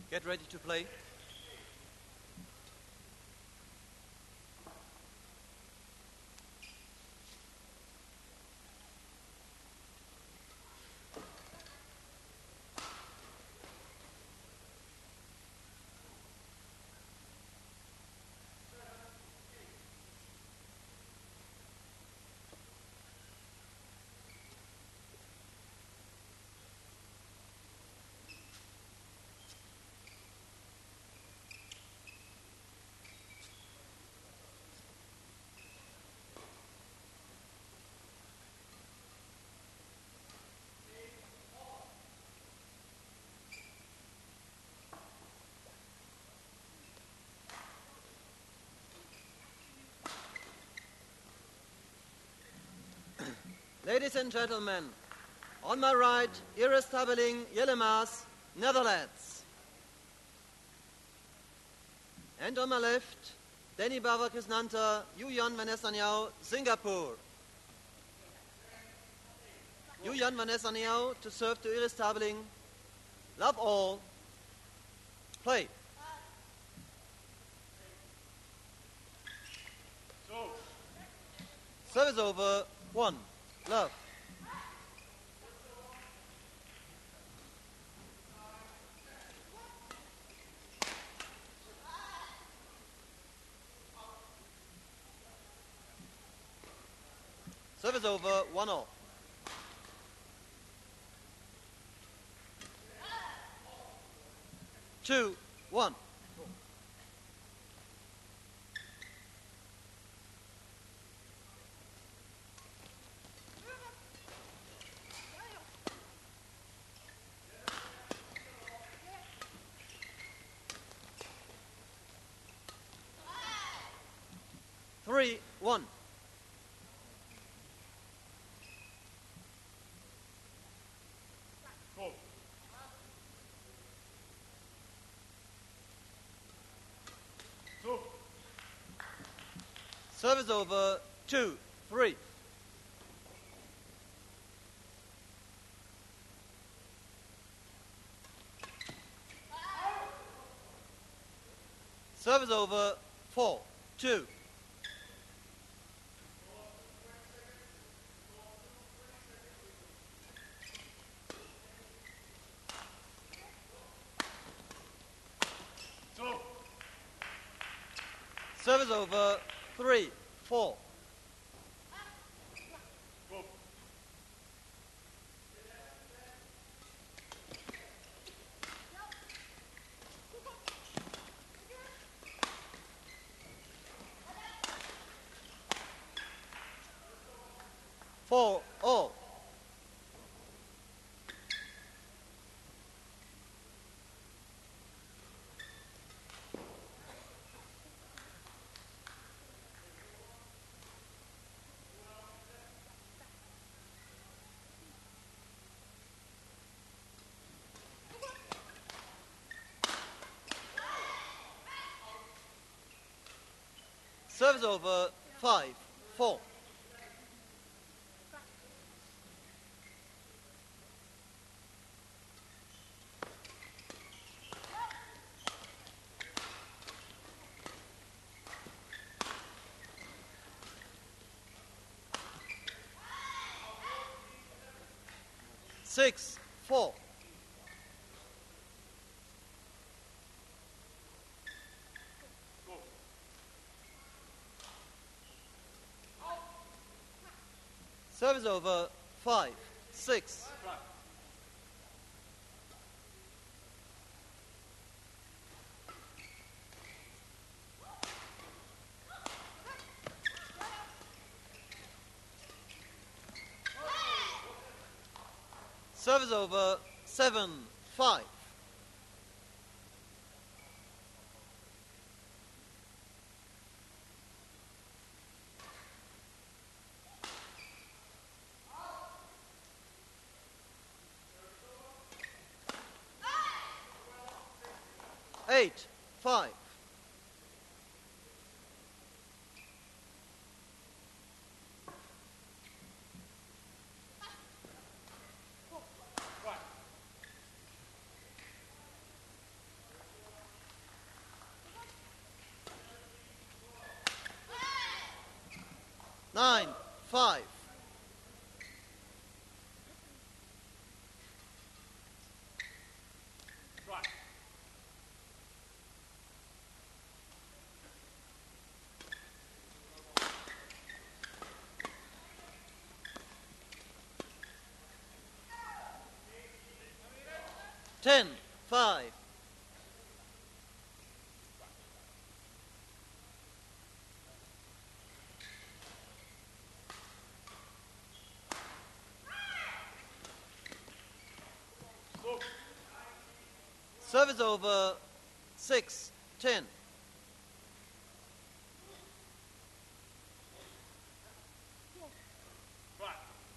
Get ready to play. Ladies and gentlemen, on my right, Iris Tabeling, Yilmaz, Netherlands. And on my left, Danny Bava Krishnanta, Yuyan Vanessanyao, Singapore. Yuyan Vanessanyao to serve to Iris Tabeling. Love all. Play. Service over. 1. Love. Service over. 1-all. Two, 1. Three, 1. Service over. 2, 3. Service over. 4, 2. Service over. 3, 4. Four, all. Service over. 5, 4. Six, 4. Service over. 5, 6. Service over. 7, 5. Eight, 5. 5. Right. 10, 5. Service over, 6, 10. Right.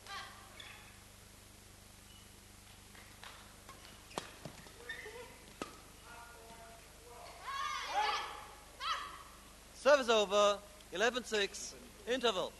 Service over, 11-6, interval.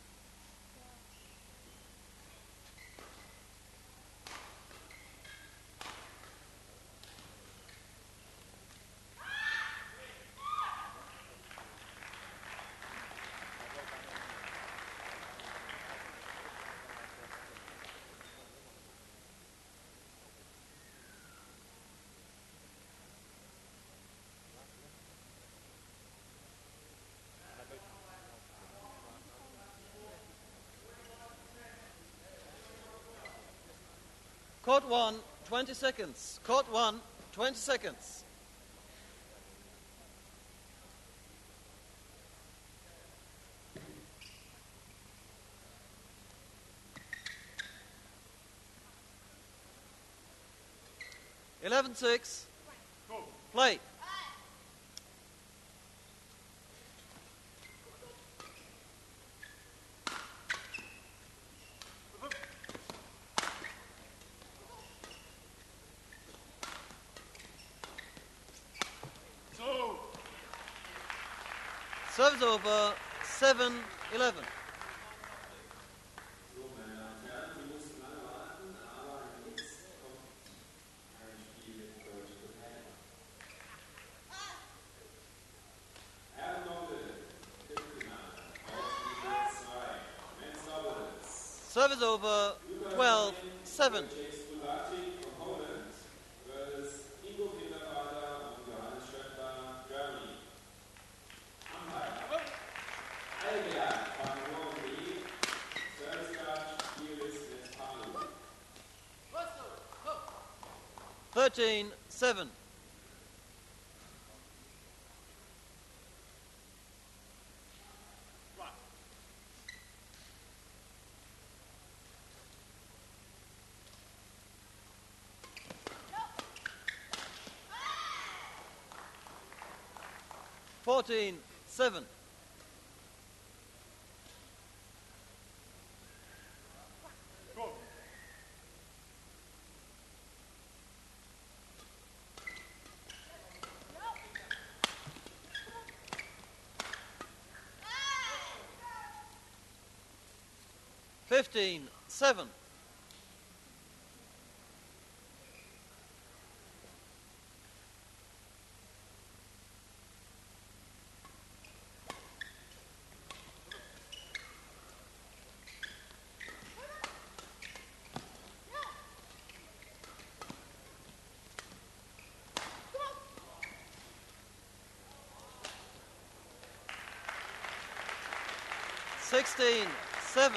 Court 1, 20 seconds. Court 1, 20 seconds. Eleven six. Play. Two. Service over, 7-11. So, meine Damen und Herren, Sie mussten lange warten, aber jetzt kommt ein Spiel mit Deutsch und Herren. Herrendoppel, Viertelfinale, Auslinie 2, Men's Doubles. Service over, 12-7. James Bulati from Poland versus Ingo Kindervater und Johannes Schöttler, Germany. Umpire. Albert van Rooney, Service Judge, Iris Westpalu. 13-7. Right. 14-7. Go. 15-7. Sixteen, 7.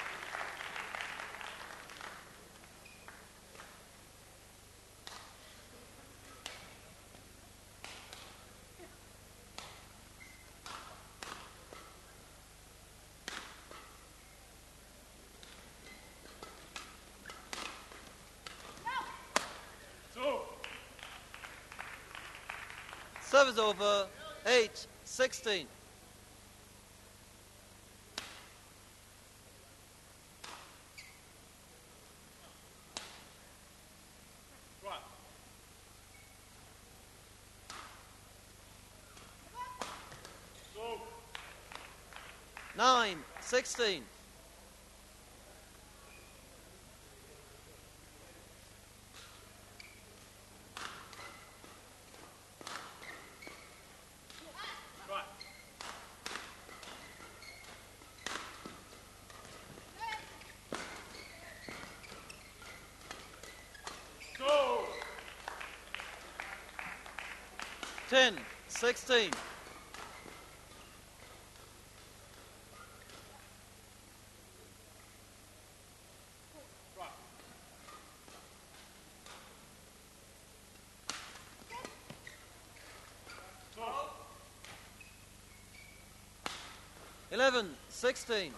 Two. Service over, 8-16. Right. 9-16. Right. 10-16. Right. 11-16.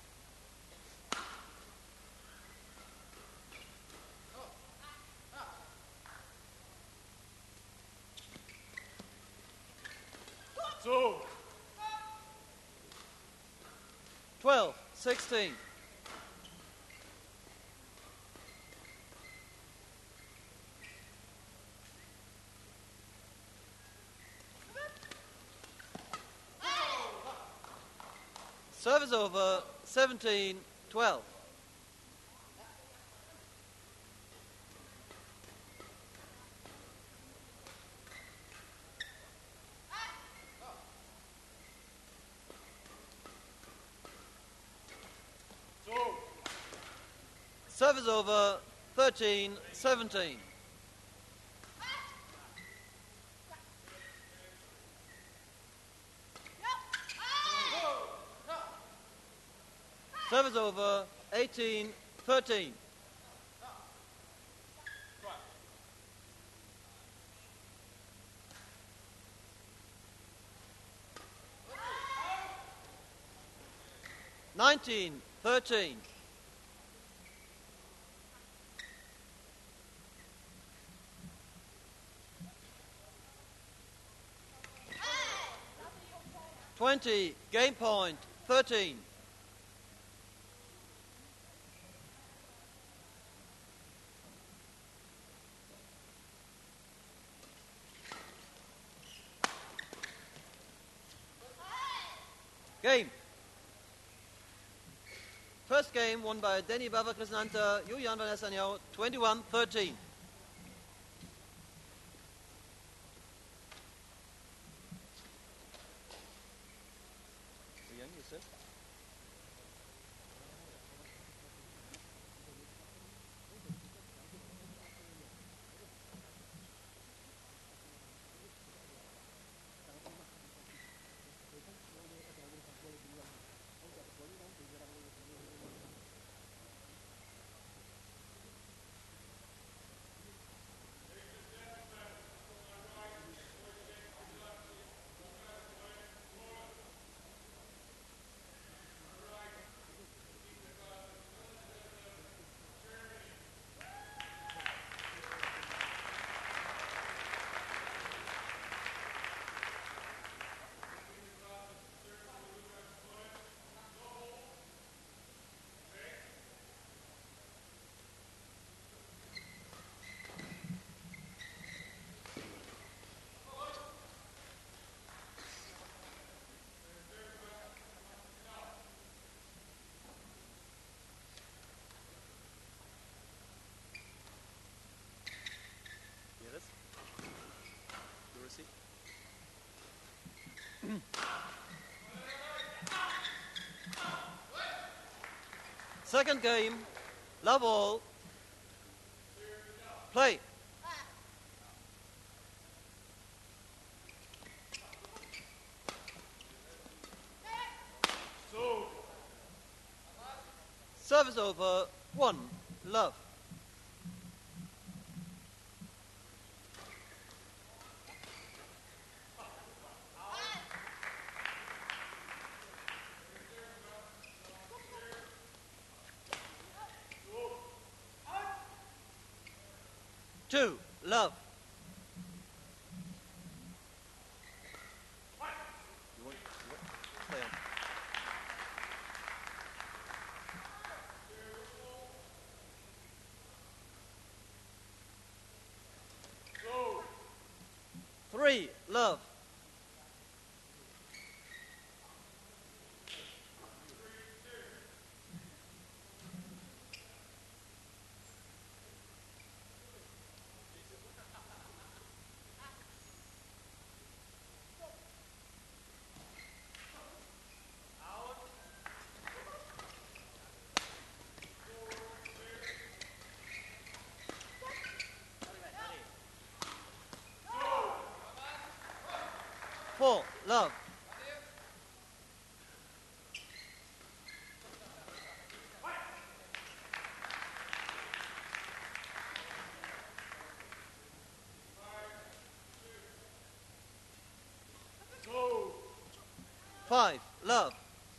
Two. 12-16. Service over, 17-12. Two. Service over, 13-17. Service over, 18-13. Right. 19-13. Game point, 13. Game. First game won by Danny Bava Krishnanta, Julian Van Essanyau, 21-13. Again, you said? Yes. You receive? Second game, love all. Play. Two. Service over, 1, love. Two, love. You want, stay on. Two. 3, love. 4, love. So. 5, love.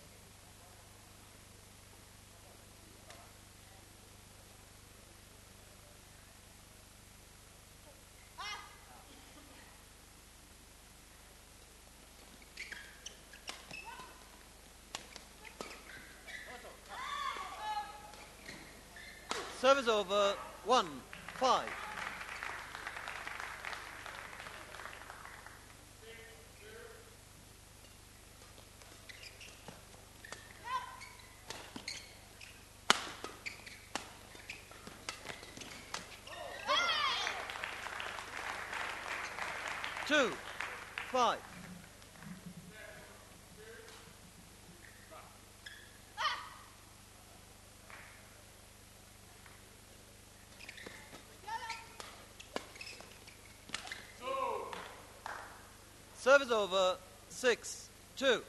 Service over, 1, 5. Two, 5. Service over, 6, 2.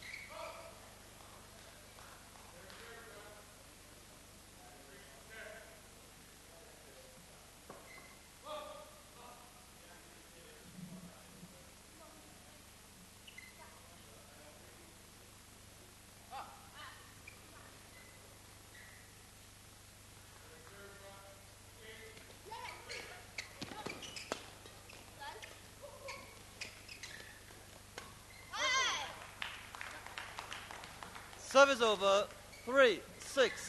Service over, 3, 6.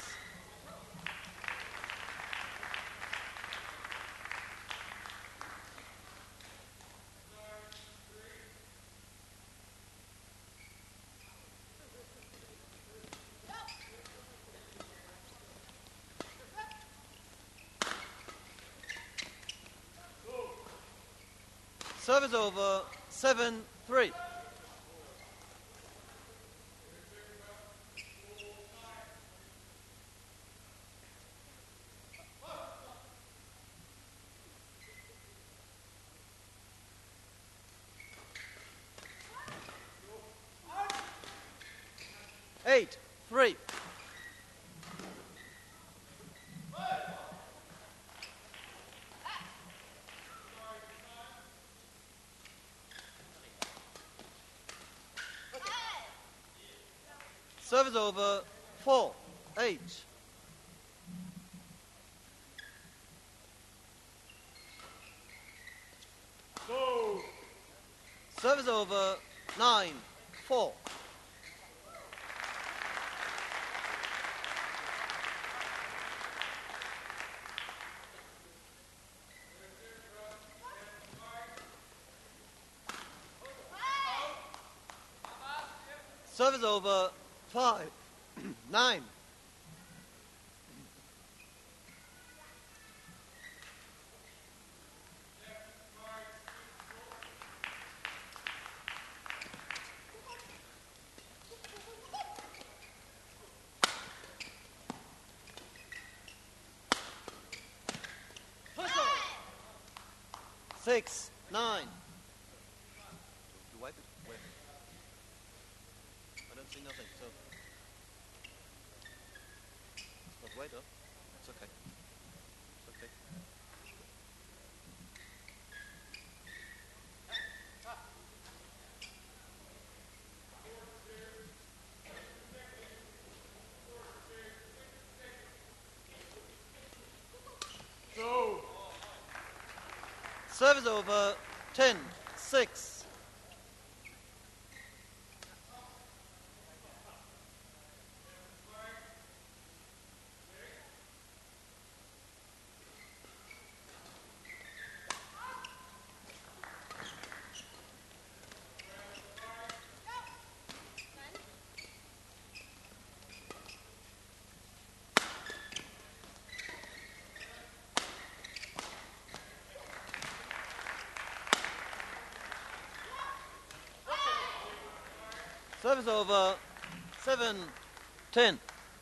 Service over, 7, 3. Eight, 3. Service over, 4, 8. So. Service over, 9, 4. Service over, 5, 9. Six, 9. You wipe it? Where? I don't see nothing, so. It's not white, huh? It's okay. It's okay. So. Service over, 10, 6. Service over, 7, 10.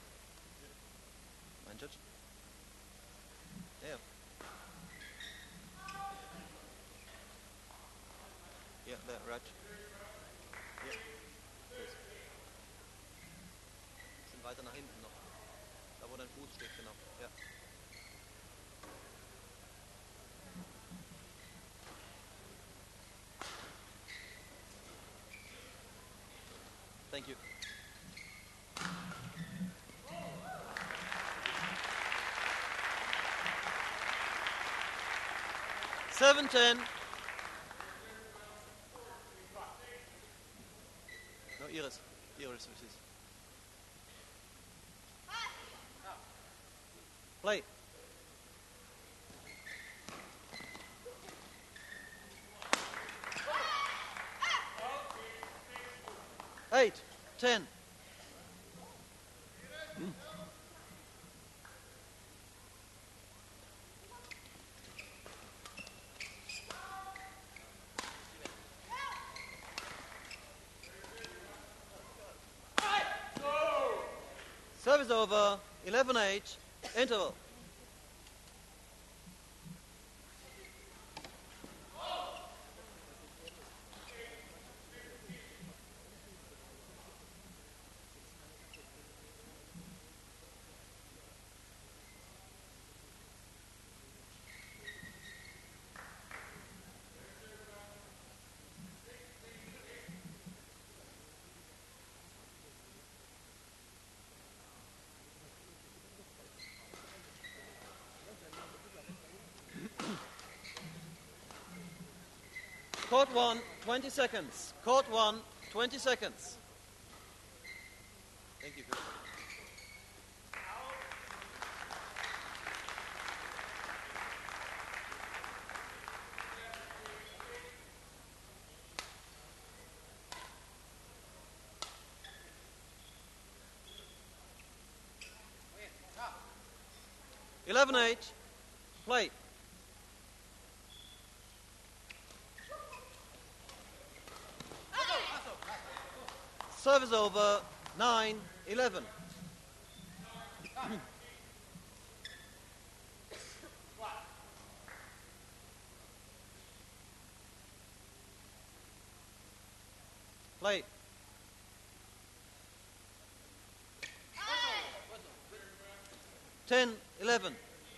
Mein Judge? Yeah. Yeah, there, right. Please. Bisschen weiter nach hinten noch. Da wo dein Fuß steht, genau. Ja. Thank you. Seven, 10. No, Iris. Iris, which is. Play. Eight, 10. Service over. 11-8. Interval. Court 1, 20 seconds. Court 1, 20 seconds. Thank you. Eleven, 8. Play. Service over. 9, 11. Play. Ten, 11.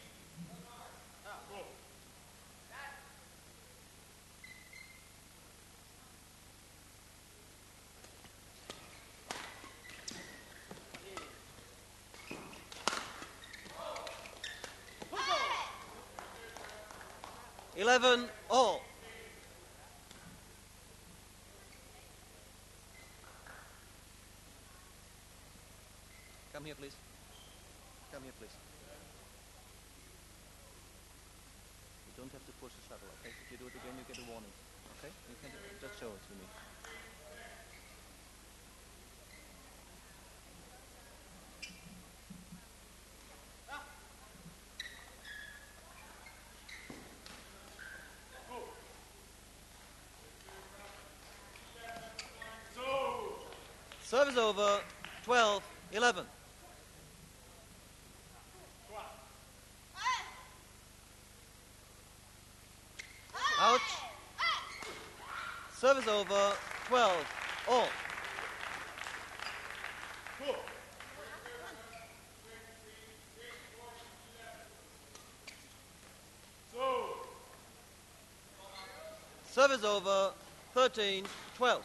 Eleven, all. Come here, please. Come here, please. You don't have to push the shuttle, okay? If you do it again, you get a warning, okay? You can just show it to me. Service over. 12, 11. Out. Service over. 12, all. Service over. 13, 12.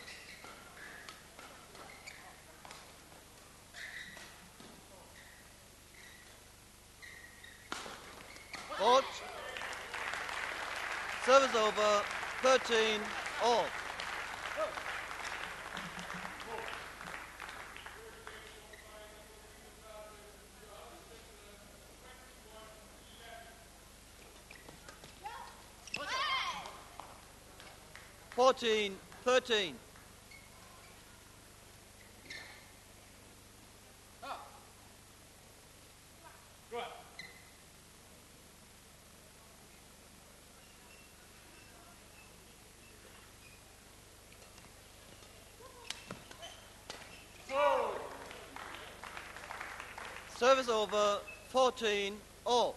Court. Service over. 13, all. Fourteen, 13. Service over. 14, all.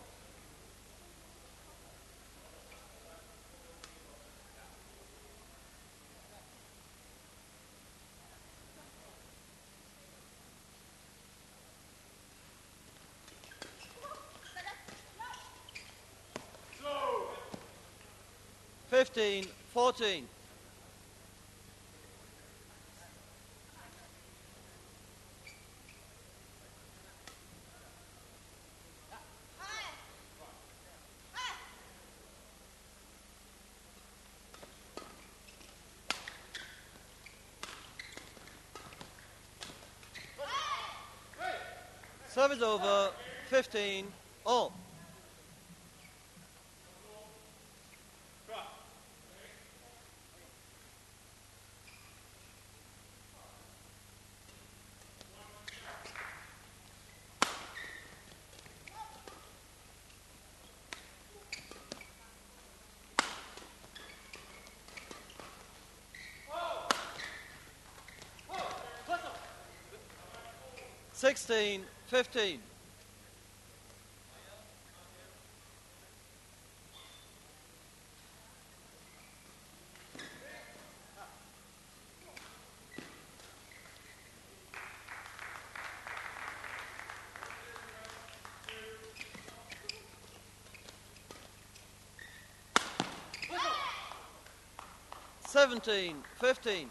15-14. Service over, 15 all. Sixteen, 15. Seventeen, 15.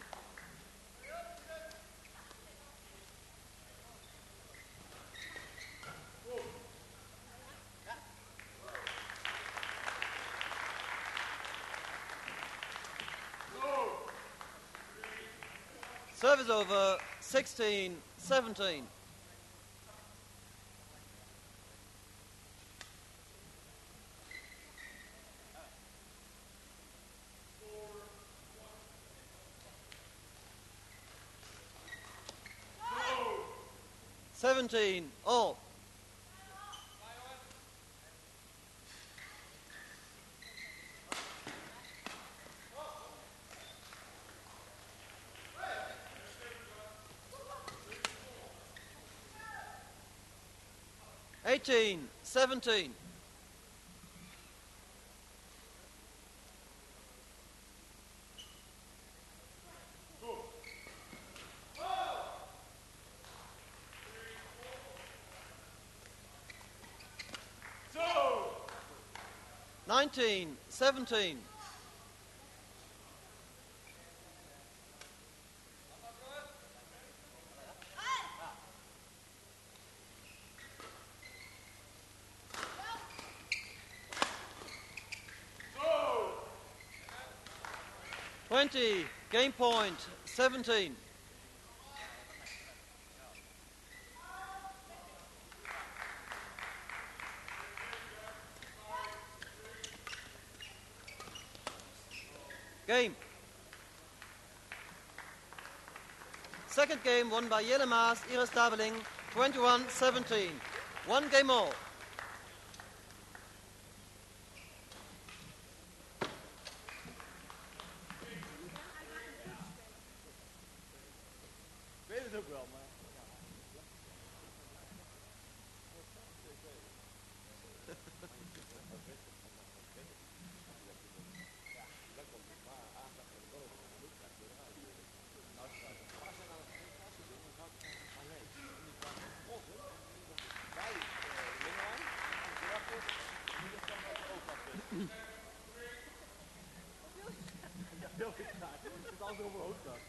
Service over, 16, 17. Seventeen all. Eighteen, 17. So, 19, 17. so, 20, game point, 17. Game. Second game won by Yilmaz Iris Dabeling, 21-17. One game all. weet het ook wel, maar... Het is altijd op mijn hoofd dan.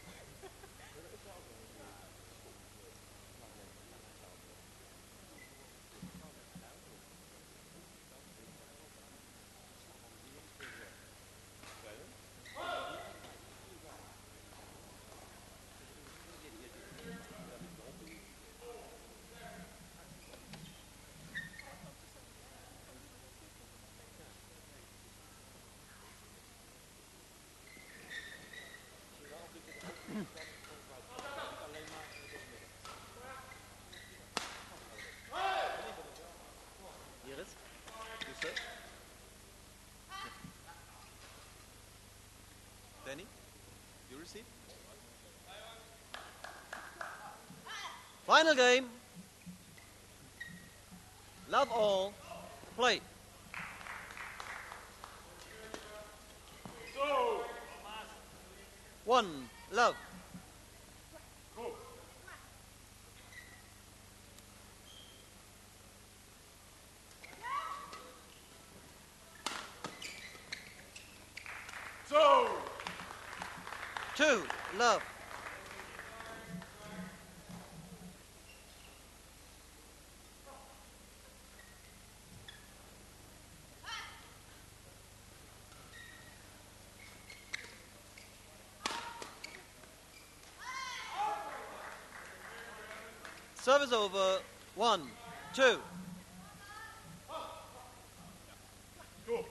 Iris, you serve. Danny, you receive. Final game. Love all. Play. So, 1, love. go. 2, love. Service over. 1, 2. Go.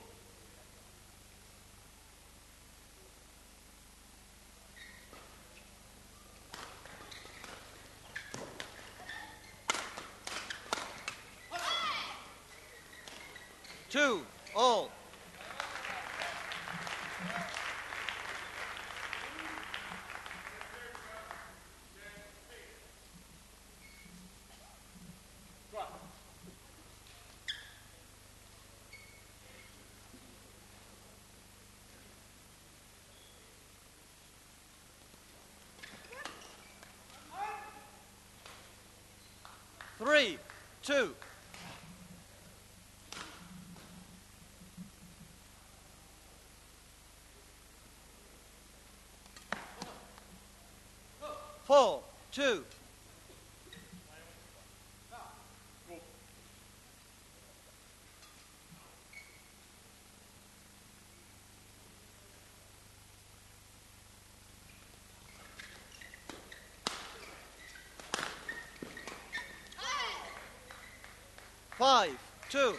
Two, all. Right. Three, 2. Four, 2. Go. 5, 2.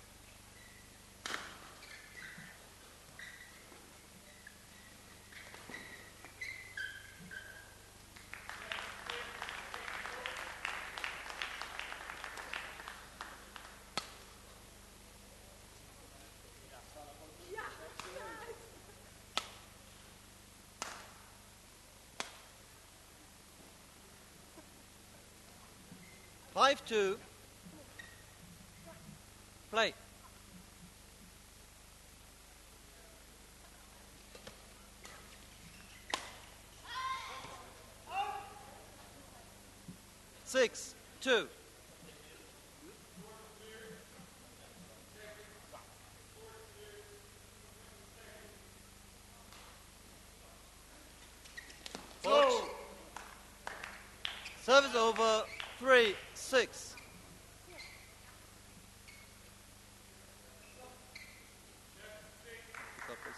Five, 2. Play. Six, 2. Go. Service over. 3, 6. Stop this.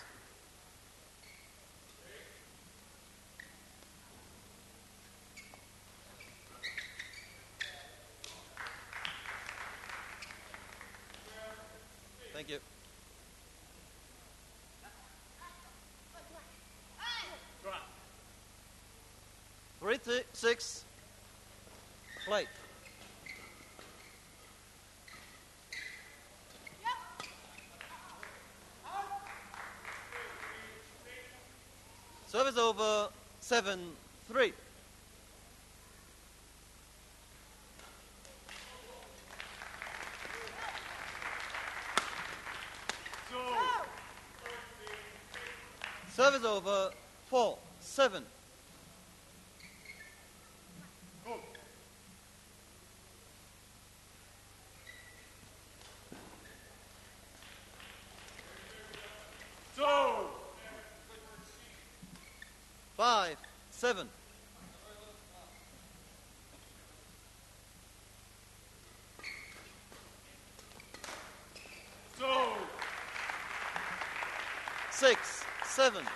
Thank you. Right. 3, 6. Play. Service over. 7, 3. Go. Service over. 4, 7. Go. Go. 5, 7. Go. 6, 7.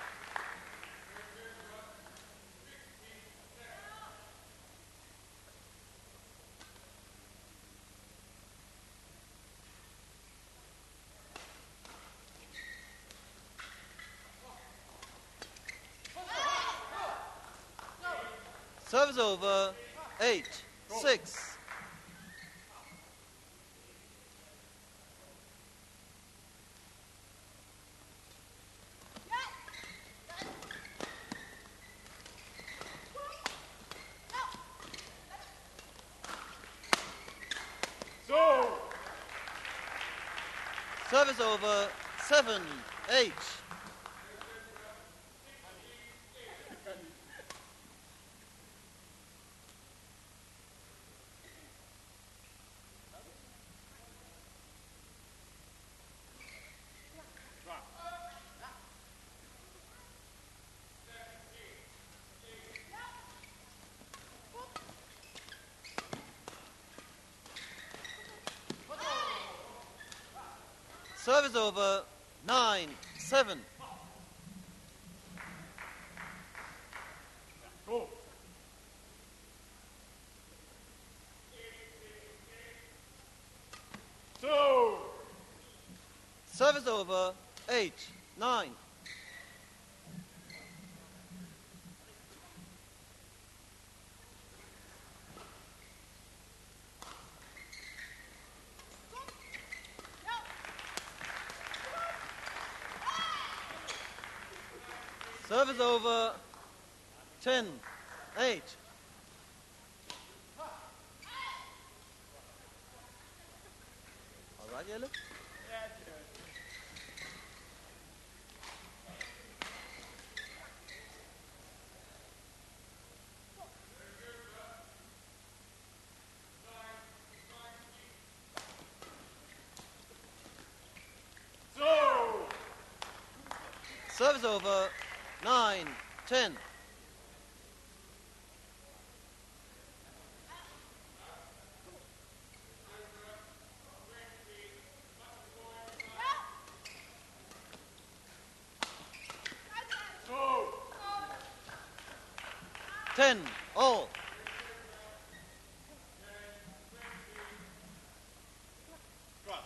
Service over. 8, 6. Go. Service over. 7, 8. Service over. 9-7. Go. So. Service over. 8-9. Service over. 10-8. All right, Yellow? So. Service over. 9-10. So. 10 all. Go.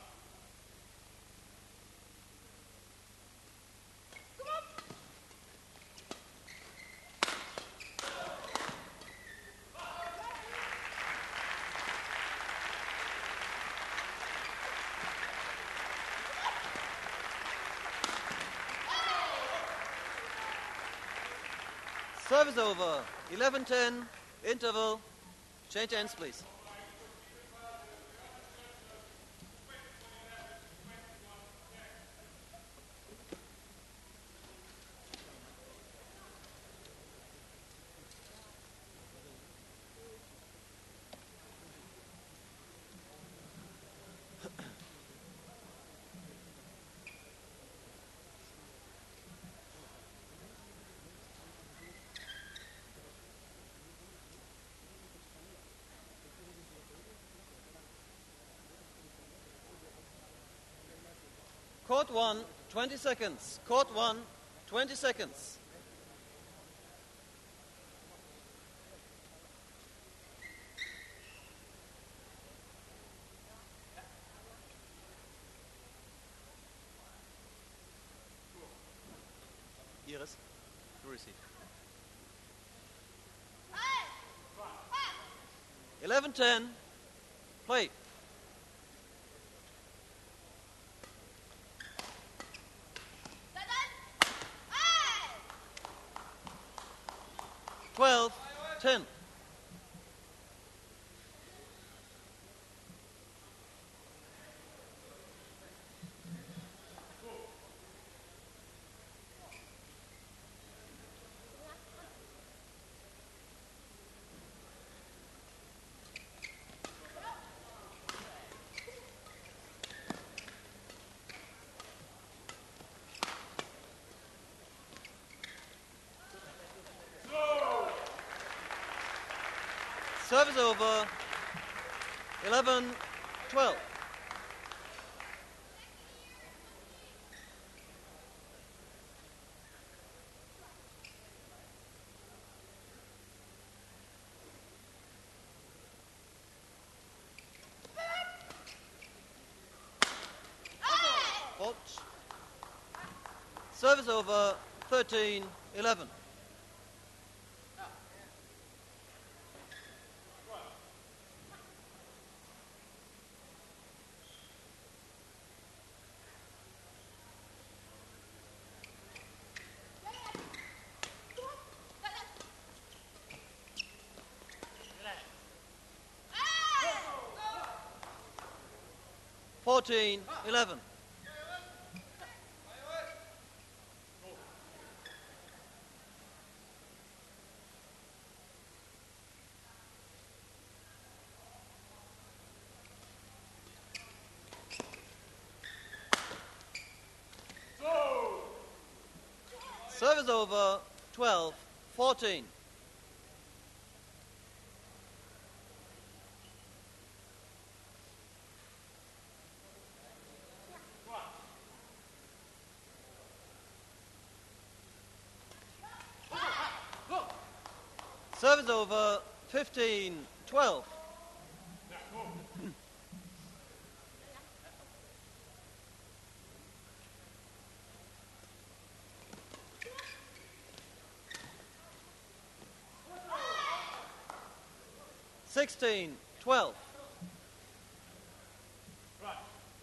Service over. 11-10. Interval. Change ends, please. Court 1, 20 seconds. Court 1, 20 seconds. Iris, to receive. 11-10. Play. Hey! 12-10. Service over. 11-12. Fault. Service over. 13-11. Hey! 14-11. So. Service over. 12-14. Service over, 15-12. Sixteen, 12. Right.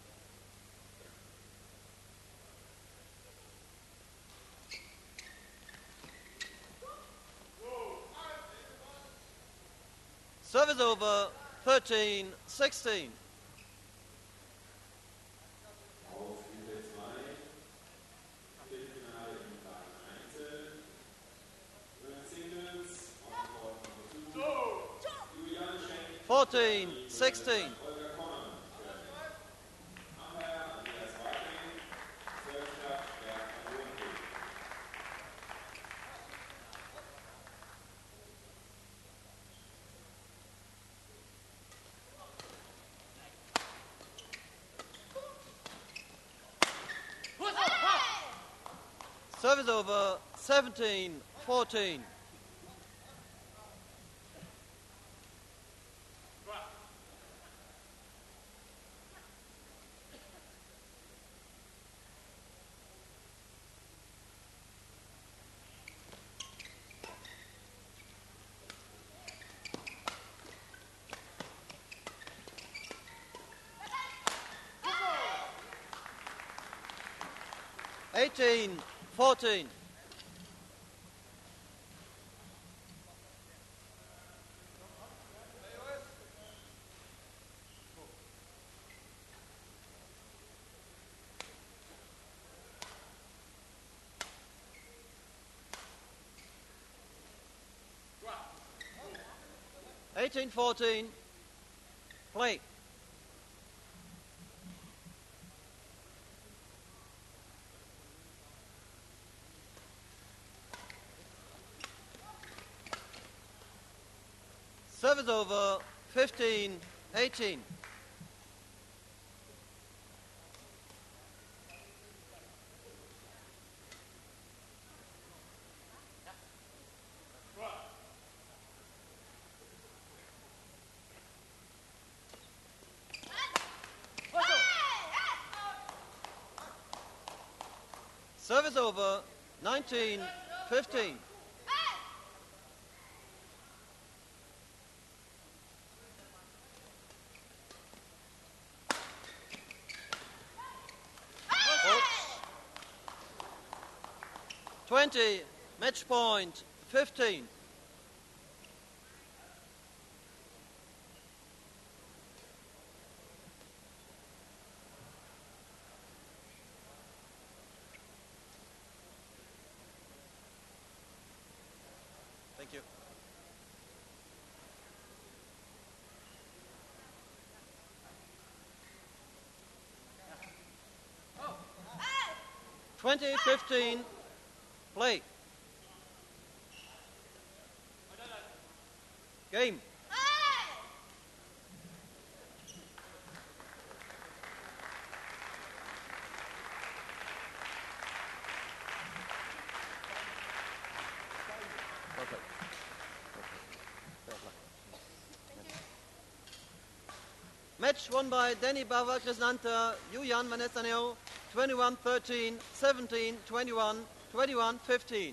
Service over, 13-16. Auf Übel 2, Viertelfinale im Bein Einzel. Singles, Antwort Nummer 2. Julian Schenk, 14-16. Holger Konner. Umpire Andreas Wagner, Service-Stab Berg van Hohenbeek. Service over, 17-14. Right. 18-14. Right. 18-14. Play. Service over, 15-18. Right. Service over, 19-15. Hooks. 20, match point, 15. Thank you. Hey! 20-15. Play. Game. Hey! Perfect. Match won by Danny Bava Krishnanta, Yuyan Manesaneo, 21-13, 17-21, 21-15.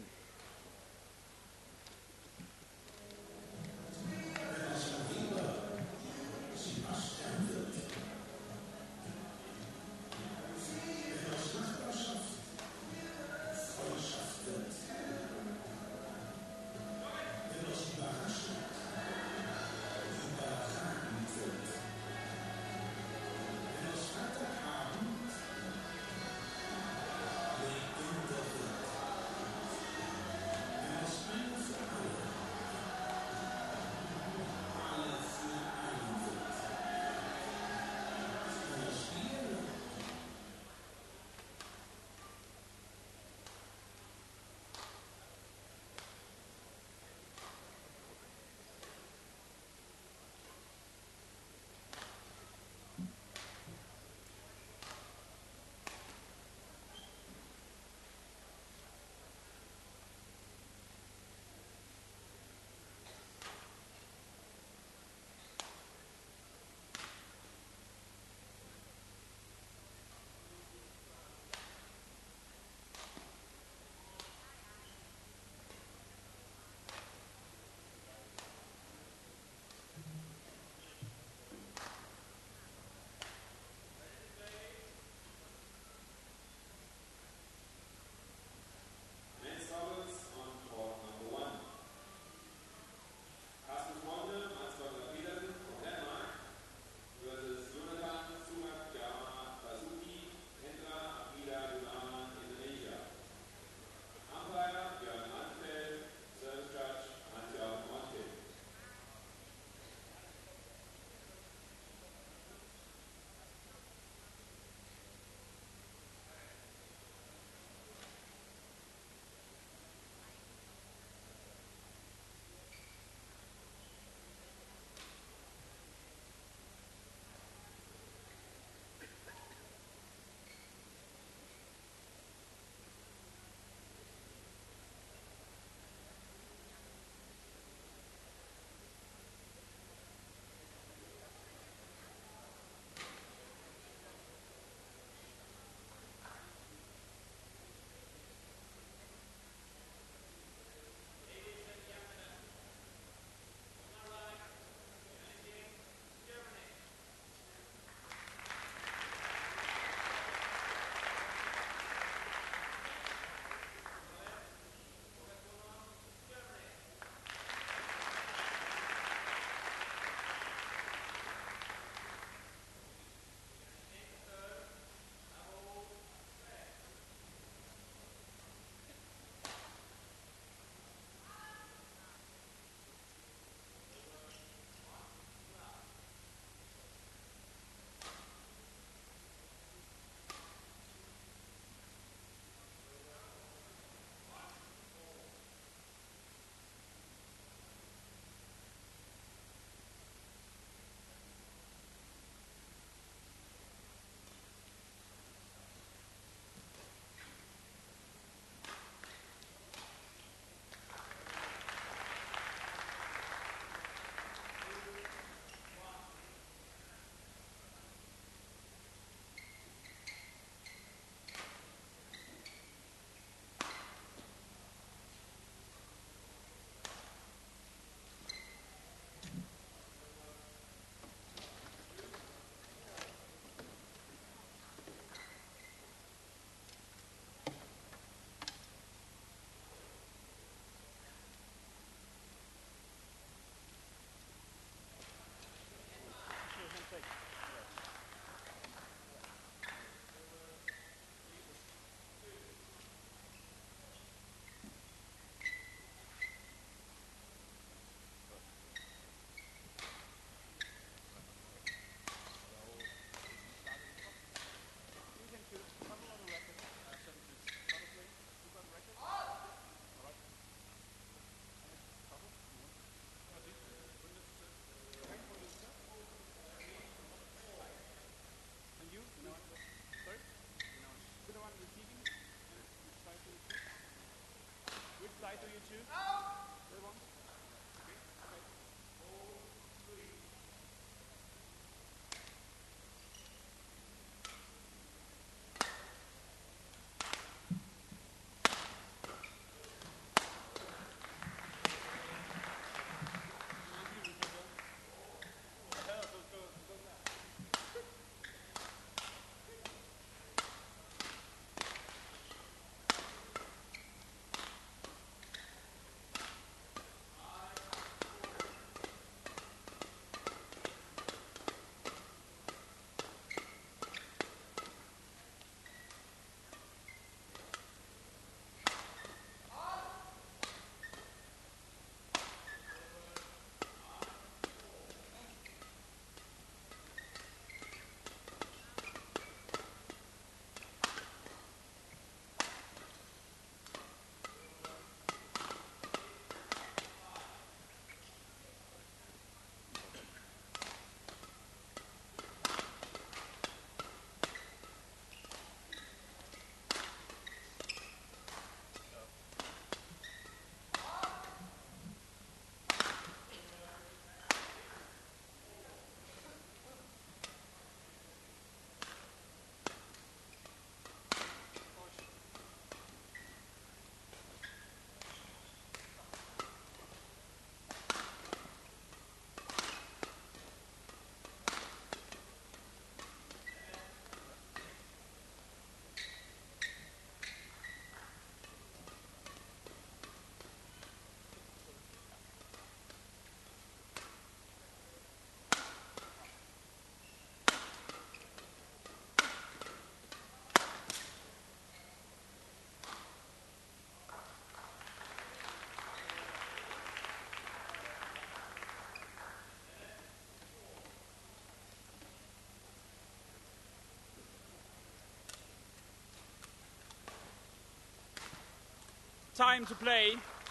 Time to play.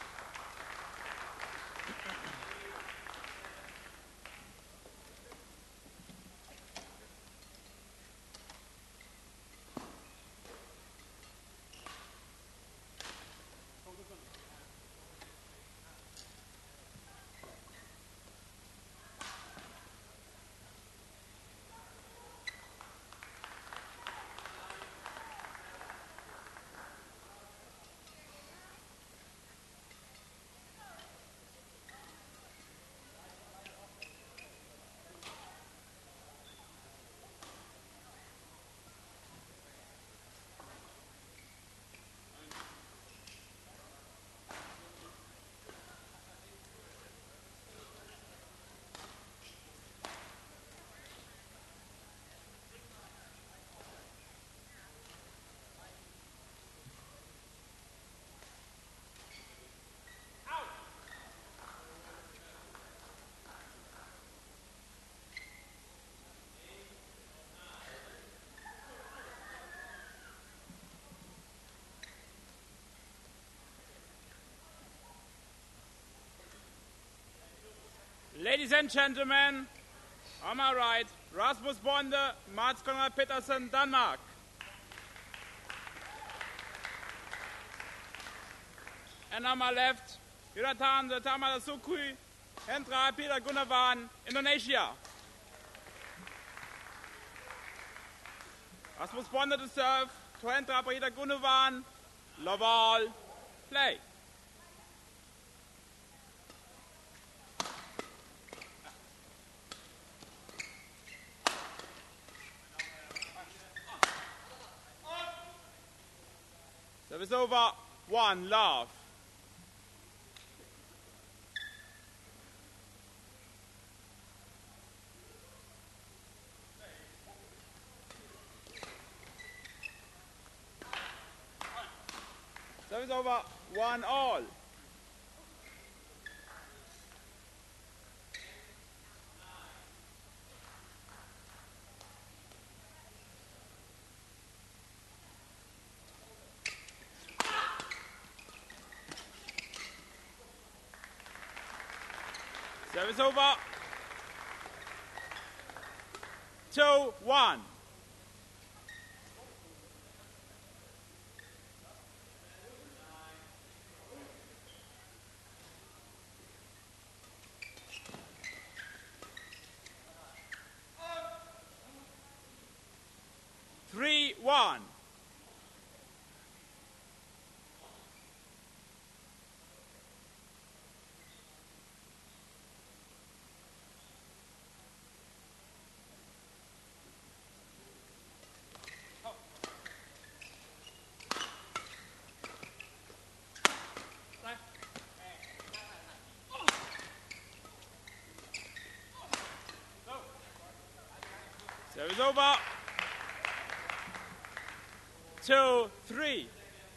Ladies and gentlemen, on my right, Rasmus Bonde, Mats Konrad Petersen, Denmark. And on my left, Jonathan Tamara Sukui, Hendra Peter Gunawan, Indonesia. Rasmus Bonde to serve, to Hendra Peter Gunawan, Laval, play. Service over, 1 love. Service over, 1 all. Service over. 2-1. Service over. 2-3.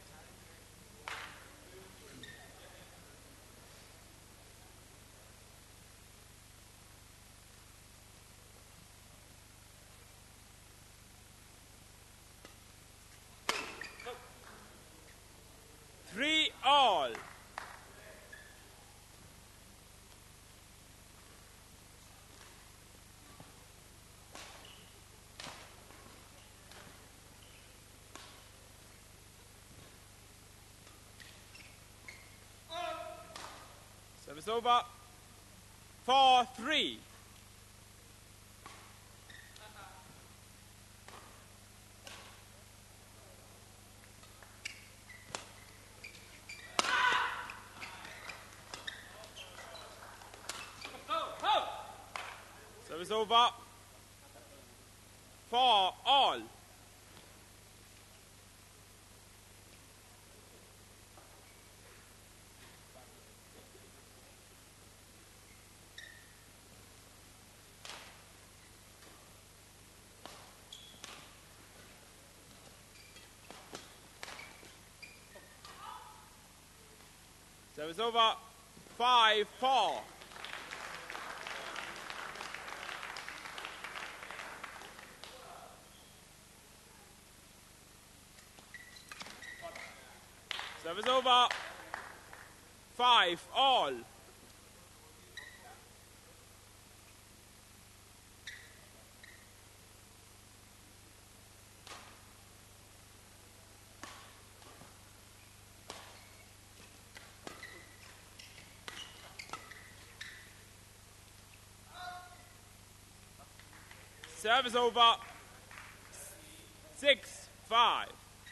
Three all. Service over. 4-3. Service over. 4 all. Service over. 5-4. Service over. 5 all. Service over. 6-5.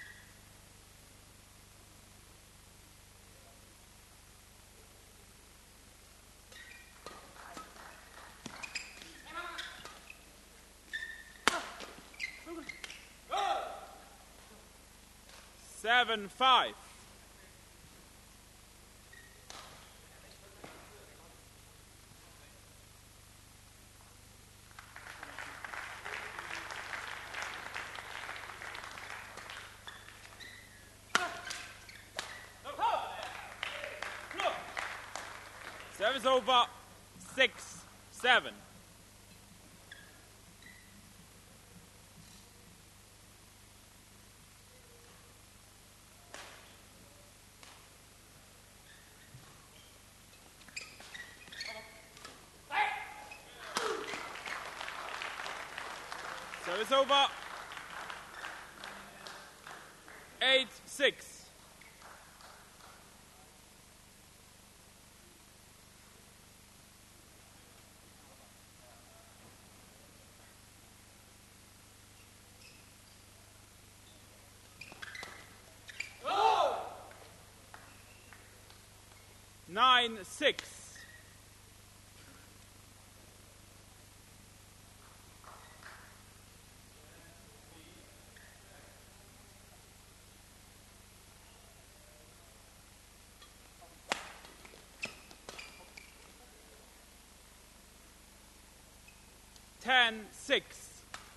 Seven, 5. Service over. 6-7. Service over. 8-6. Oh! 9-6. Ten, 6.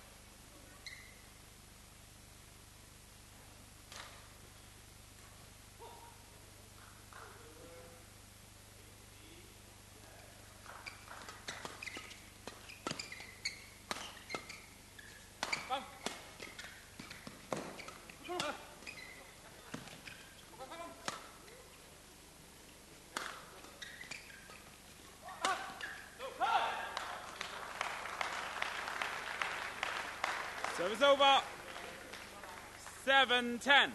Service over. 7-10.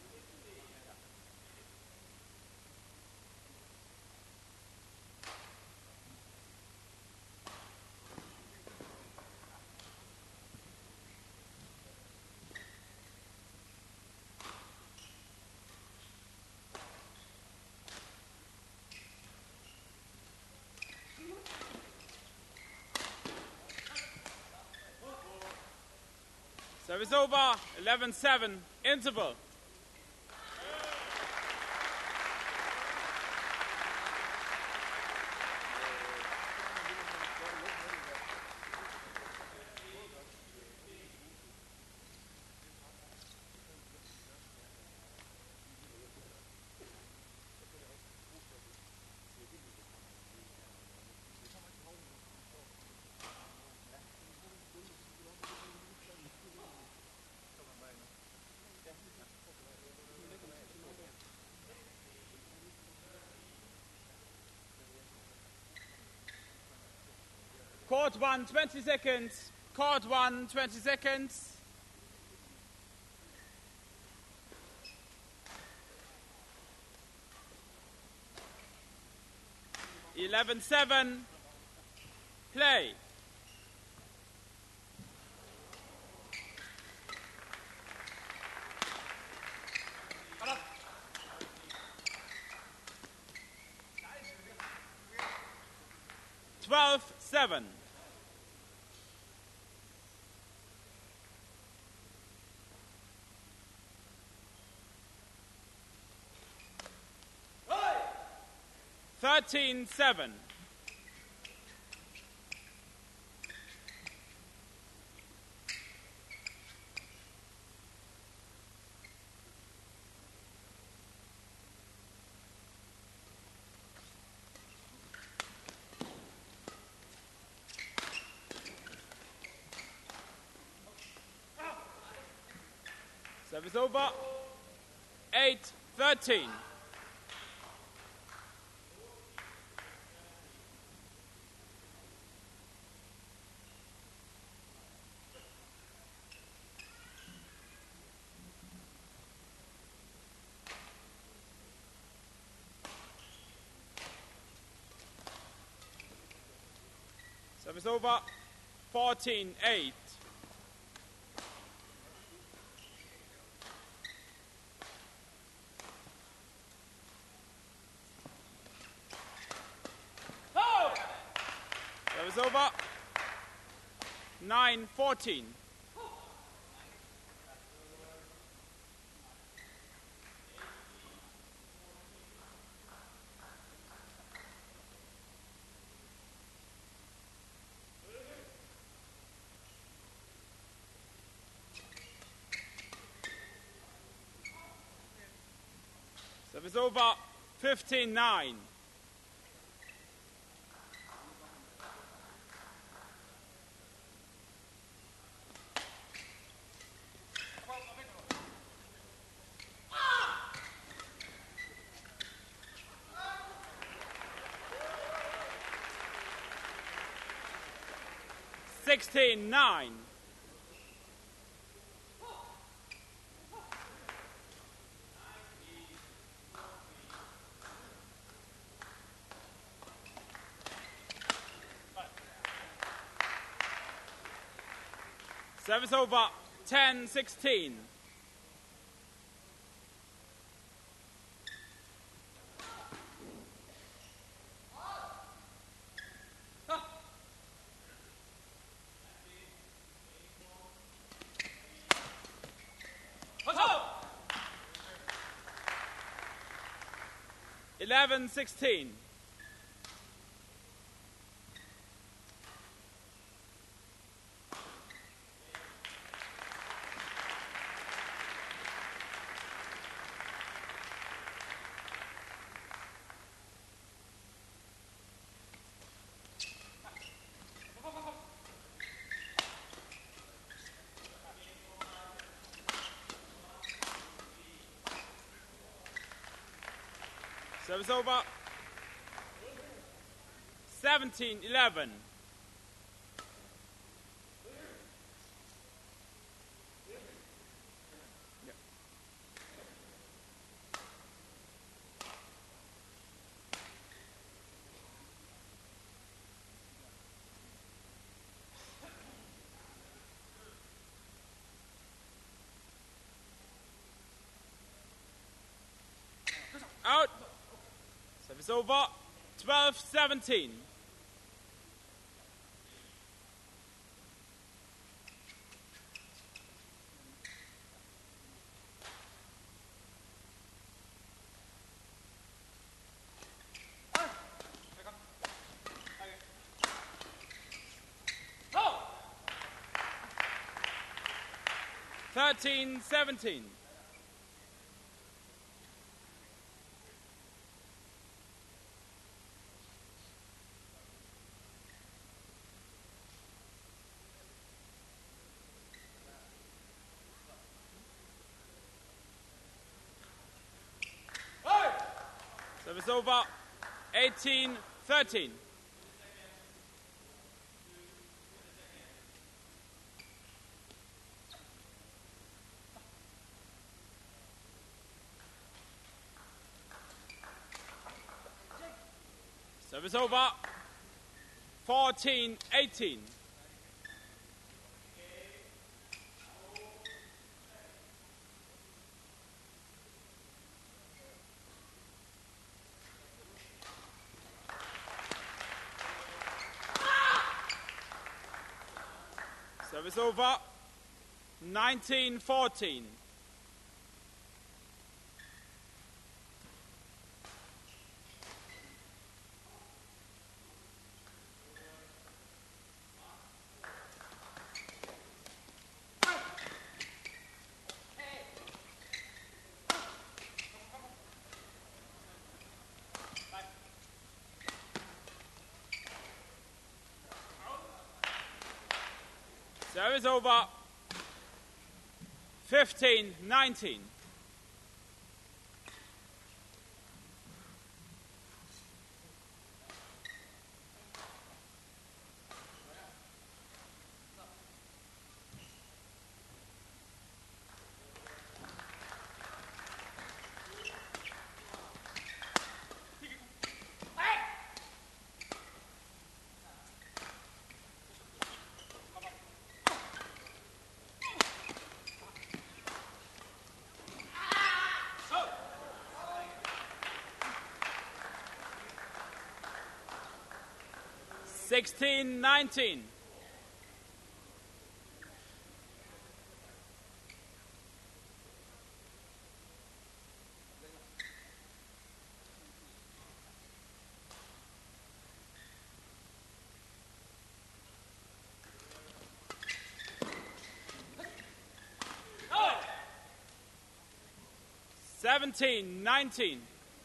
Service over. 11-7. Interval. Court 1, 20 seconds. Court 1, 20 seconds. 11-7. Play. Twelve 7. Hey! 13-7. Service over. 8-13. Service over. 14-8. Service over. 9-14. Service over. 15-9. Sixteen 9. Service over. 10-16. What's up? 11-16. Service over. 17-11. Out. Service over. 12-17. Oh! 13-17. Hey! Service over. 18-13. Service over. 14-18. Service over. 19-14. Service over. 15-19. Sixteen, 19. Oh. 17, 19.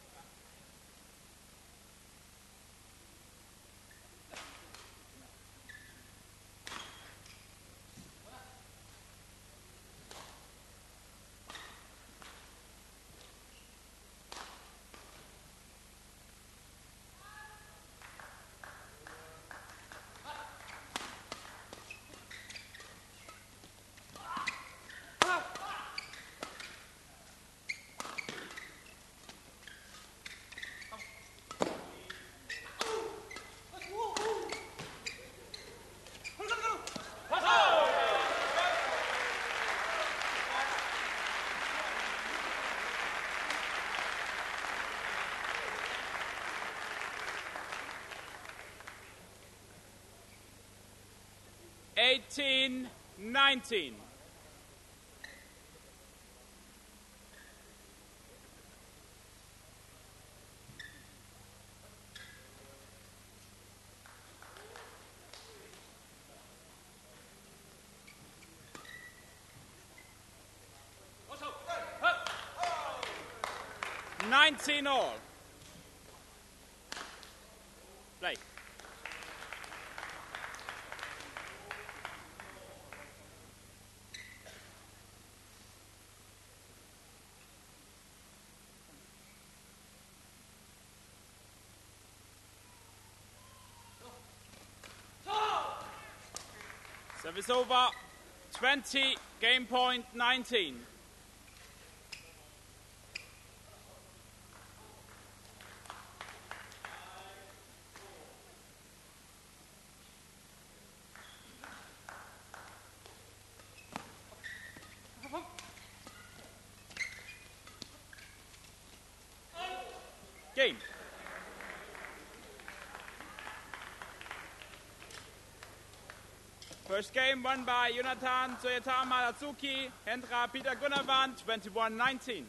Eighteen, 19. Oh. 19 all. Play. Service over. 20, game point 19. Game. First game won by Jonathan Toyotama Atsuki, Hendra Peter Gunnavan, 21-19.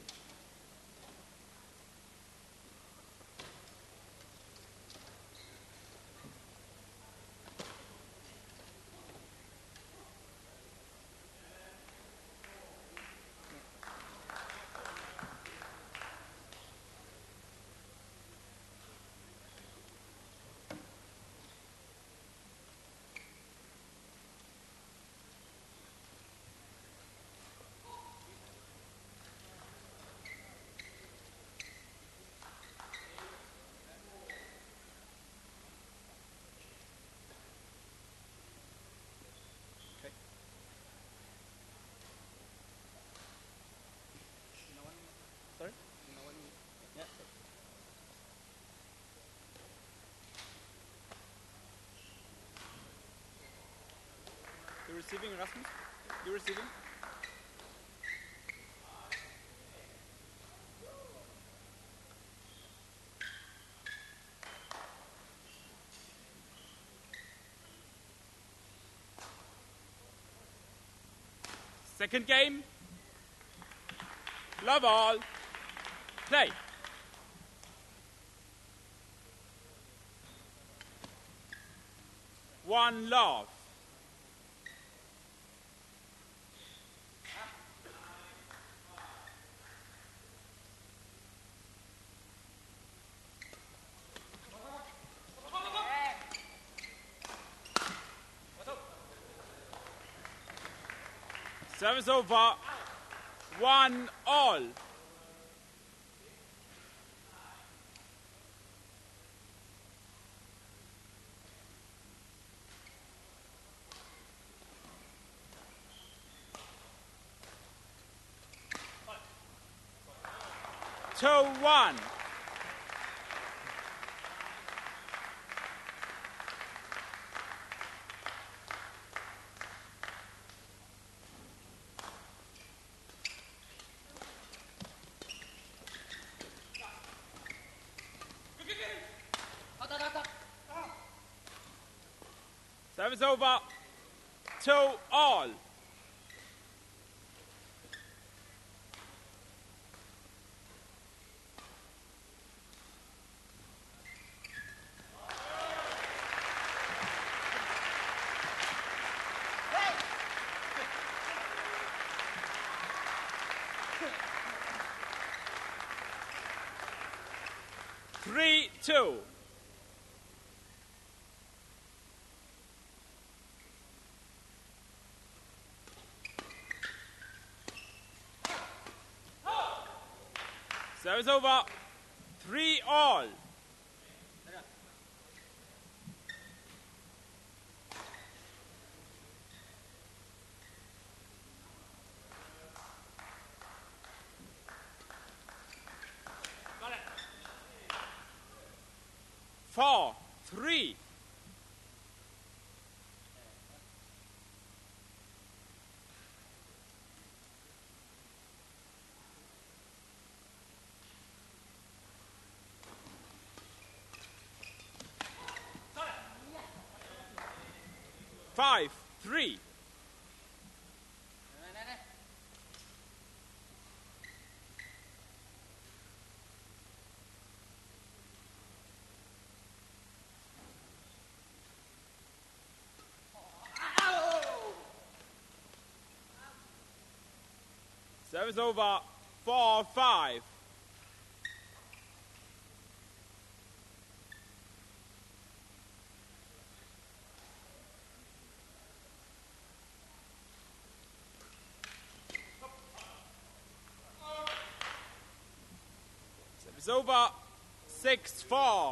receiving, Rasmus? You receiving? Second game. Love all. Play. One love. Service over. 1-1. Two, 1. Service over. 2-all. Three, 2. Service over. 3-all. Four, 3. Five, 3. Service over. 4-5. Service over. 6-4.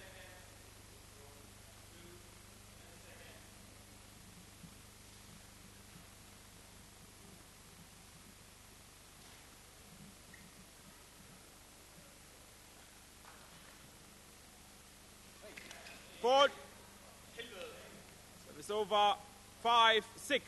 Four. Service over. 5-6.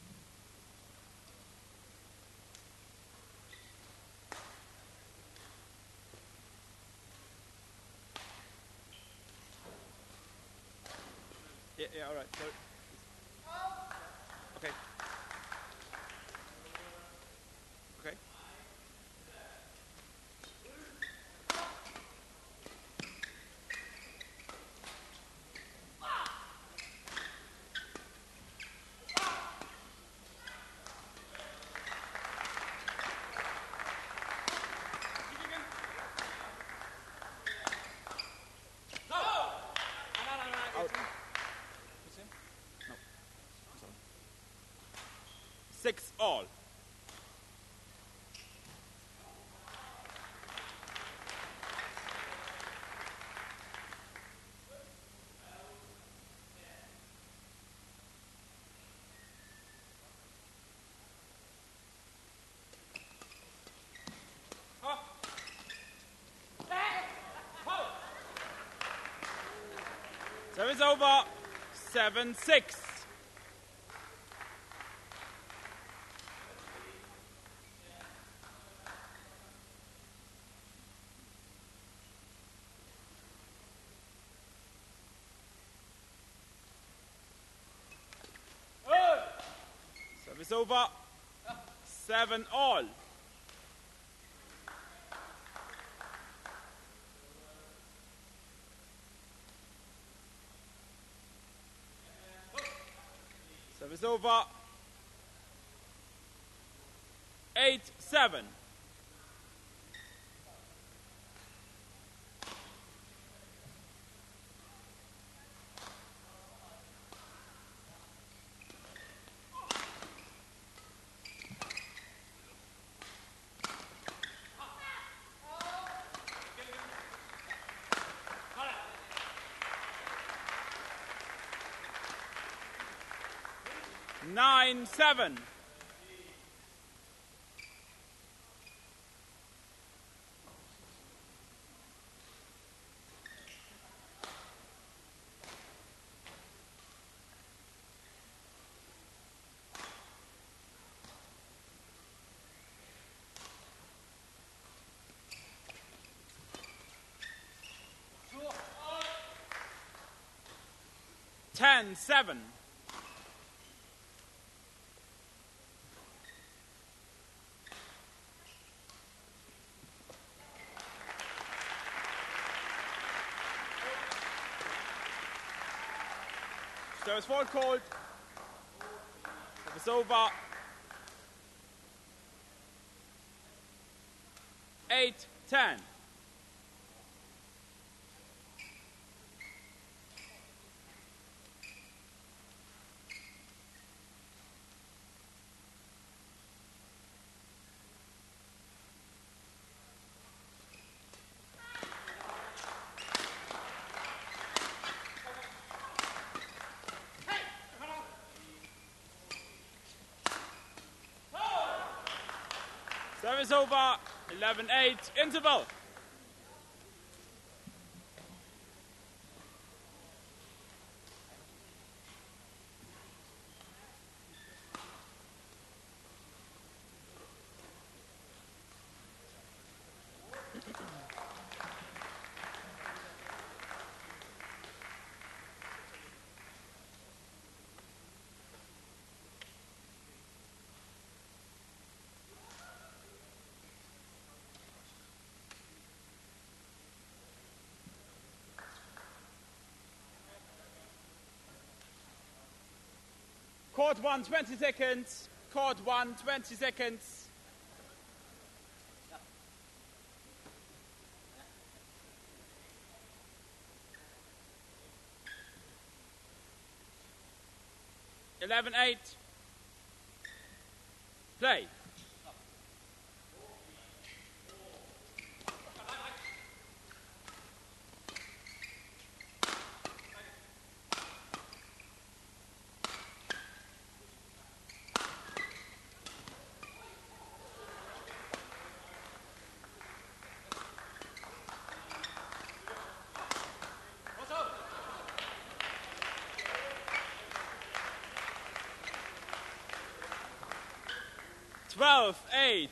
Yeah, all right. Sorry. Okay. Okay. Out. 6-all. Service over. 7-6. Service over. 7-all. Service over. 8-7. Nine, 7. Ten, 7. Service fault called. Service over. 8-10. Service over. 11-8. Interval. Court 1, 20 seconds. Court 1, 20 seconds. Eleven, 8. Play. Twelve, 8.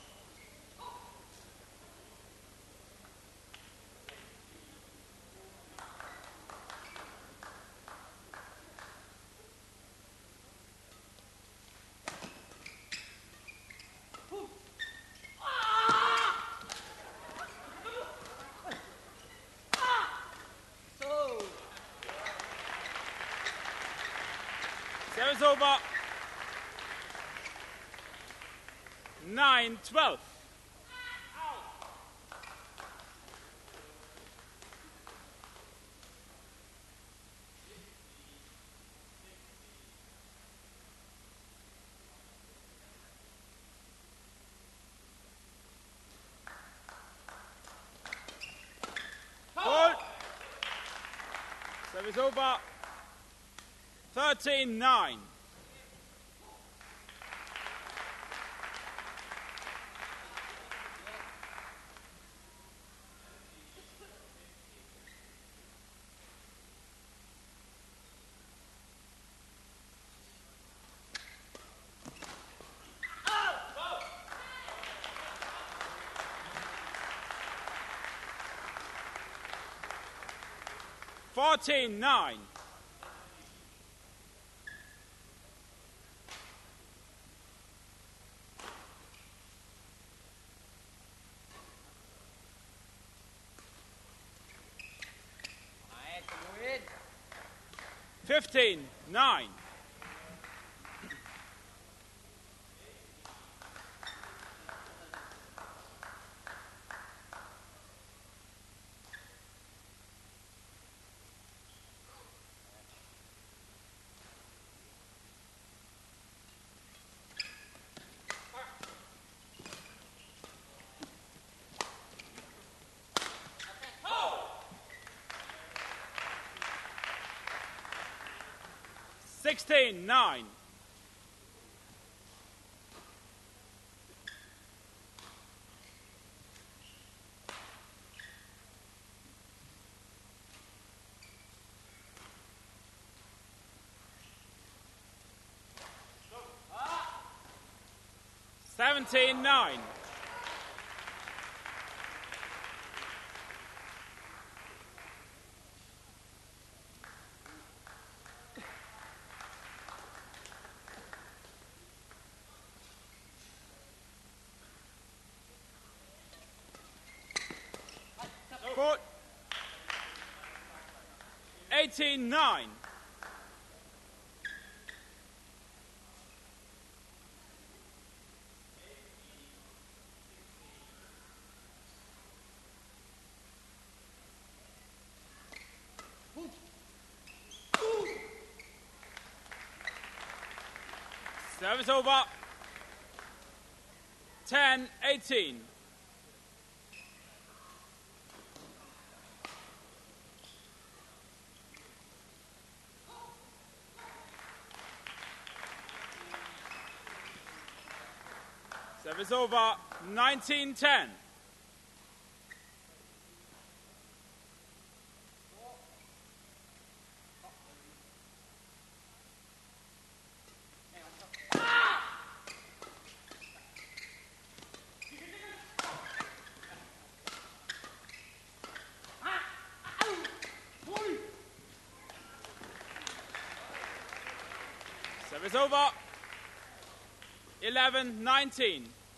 Service over. 9-12. Hold. Service over. 13-9. Fourteen, 9. 15-9. Sixteen, 9. Seventeen, 9. Court. 18-9. Service over. 10-18. Service over. 19-10. Service over. 11-19.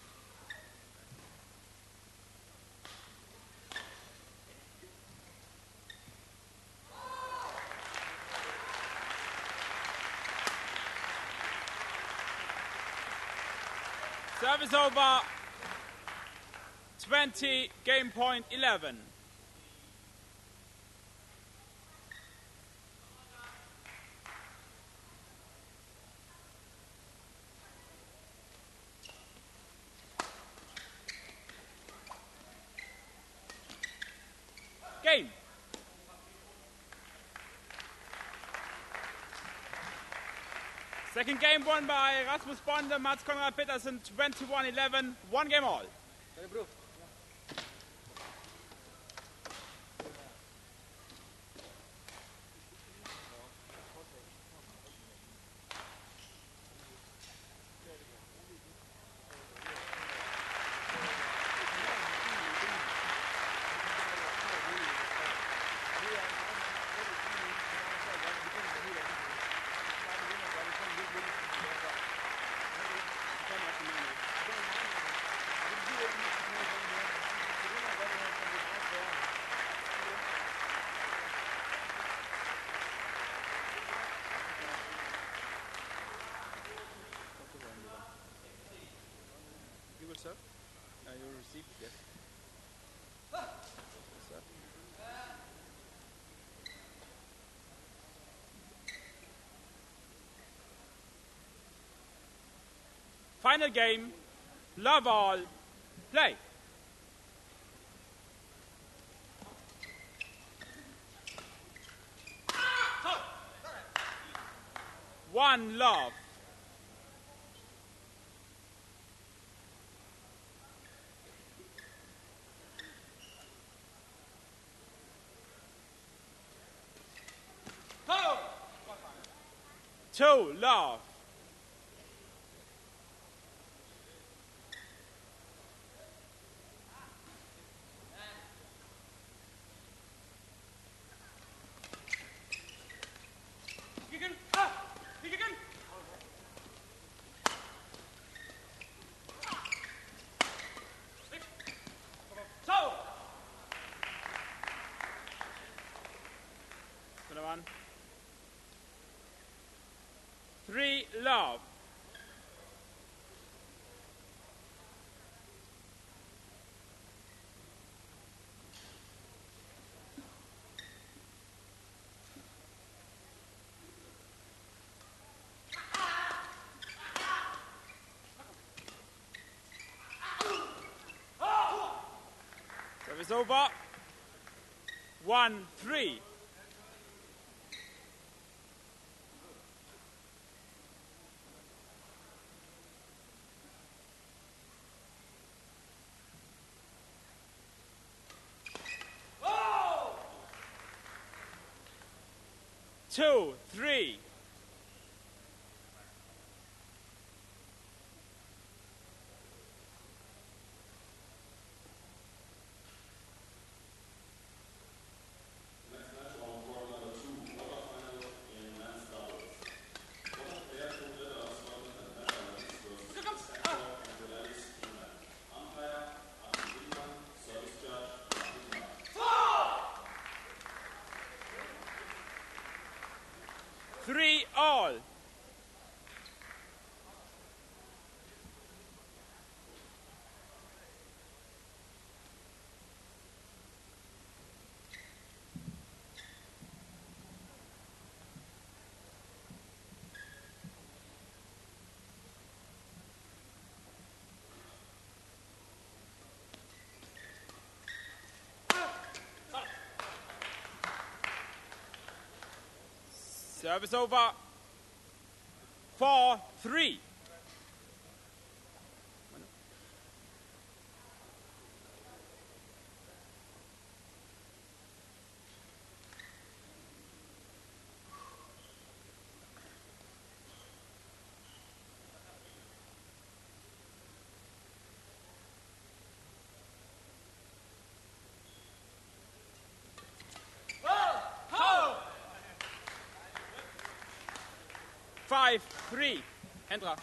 Service over. 20, game point 11. Game. Second game won by Rasmus Bond and Mats Conrad Petersen, 21-11, 1 game all. Sir? You received it, yes. Sir. Final game, love all, play. One love. Two love. 3 love. Service over. 1-3. Oh! 2-3. Next match on court number 2, quarterfinal in men's doubles. Roberto Ritter, Scotland and Netherlands versus Sacco and Valeris, England. Umpire, Achim Wiemann, service judge, Martin Mark. 3 all. Service over. 4-3. Ho! 5-3. Hendra.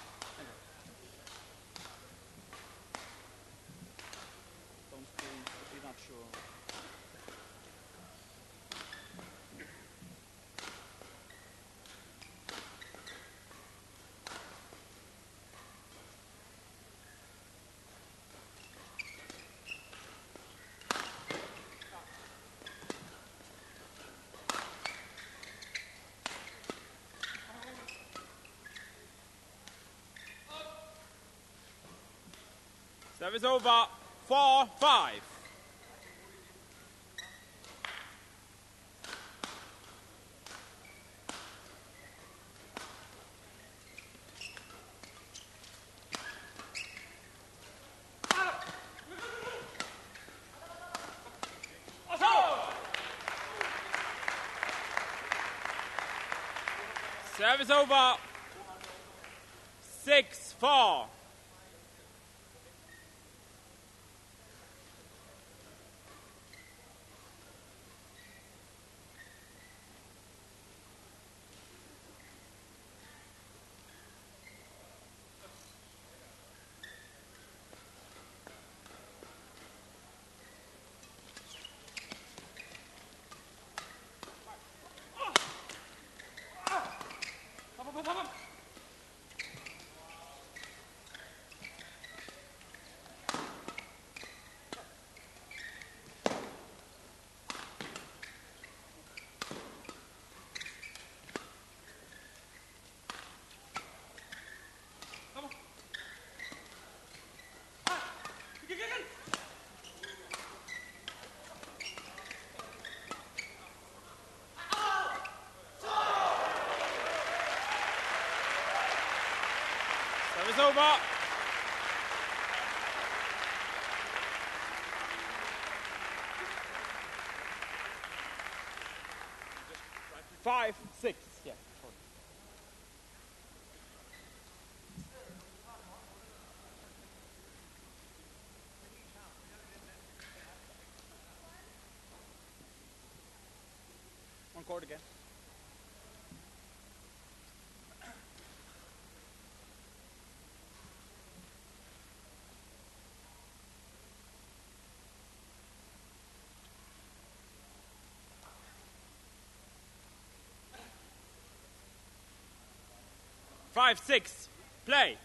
Don't scream if you're not sure. Service over. 4-5. Service over. 6-4. Service over. 5-6. Yeah. On court again. 5-6. Play.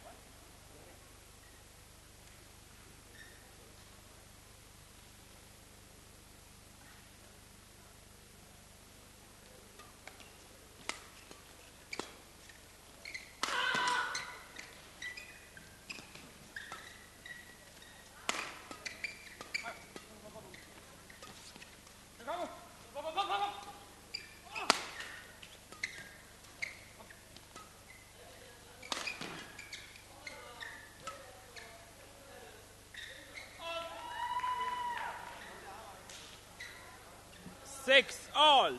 Six all.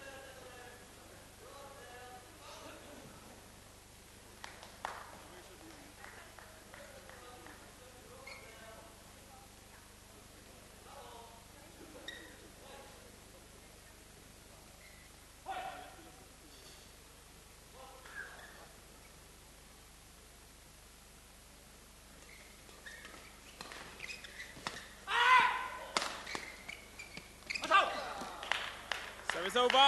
Service over.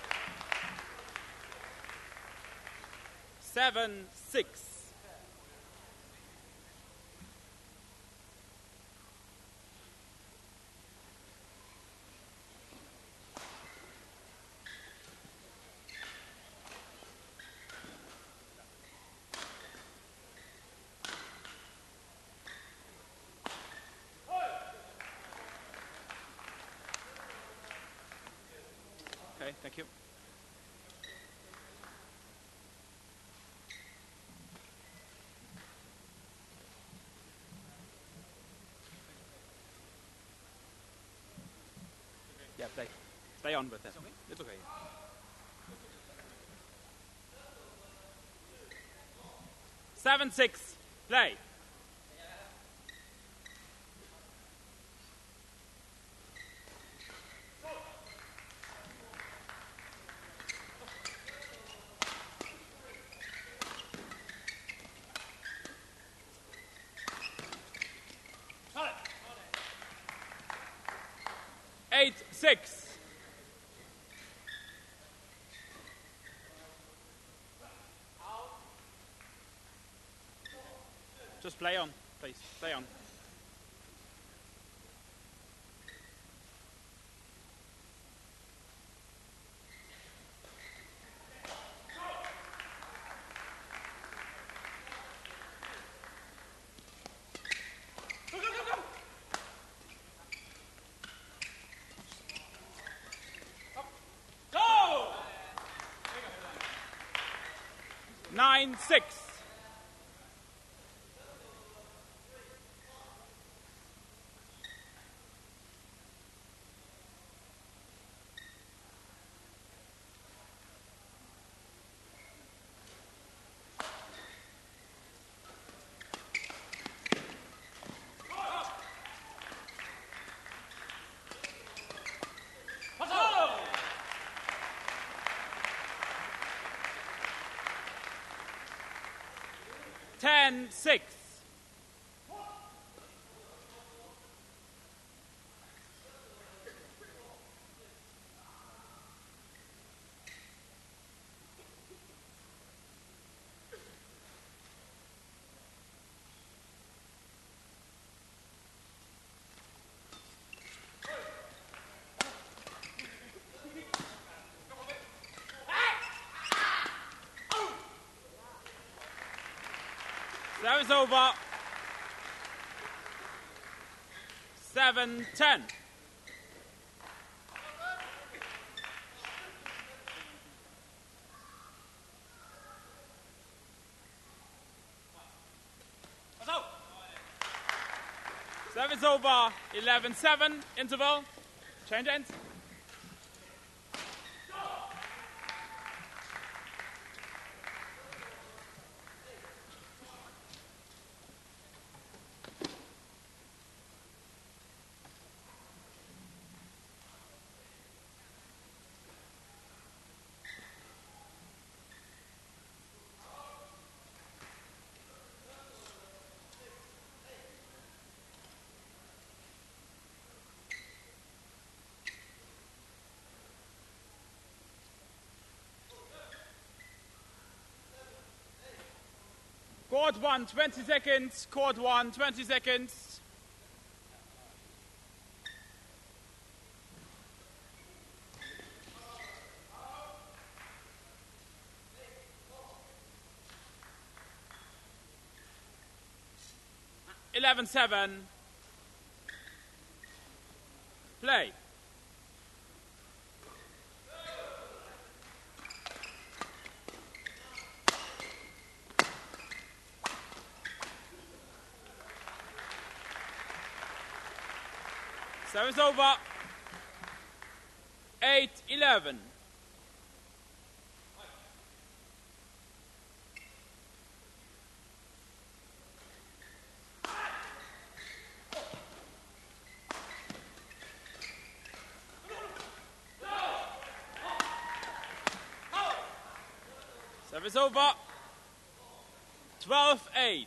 7-6. Okay, thank you. Yeah, play. Stay on with that. It's okay. Seven, 6. Play. Eight, 6. Just play on, please. Play on. Go! 9-6. Go! 10-6. Service over. 7-10. Service over. 11-7. Interval. Change ends. Court 1, 20 seconds. Court 1, 20 seconds. (11-7). Play. Service over. 8-11. Service over. 12-8.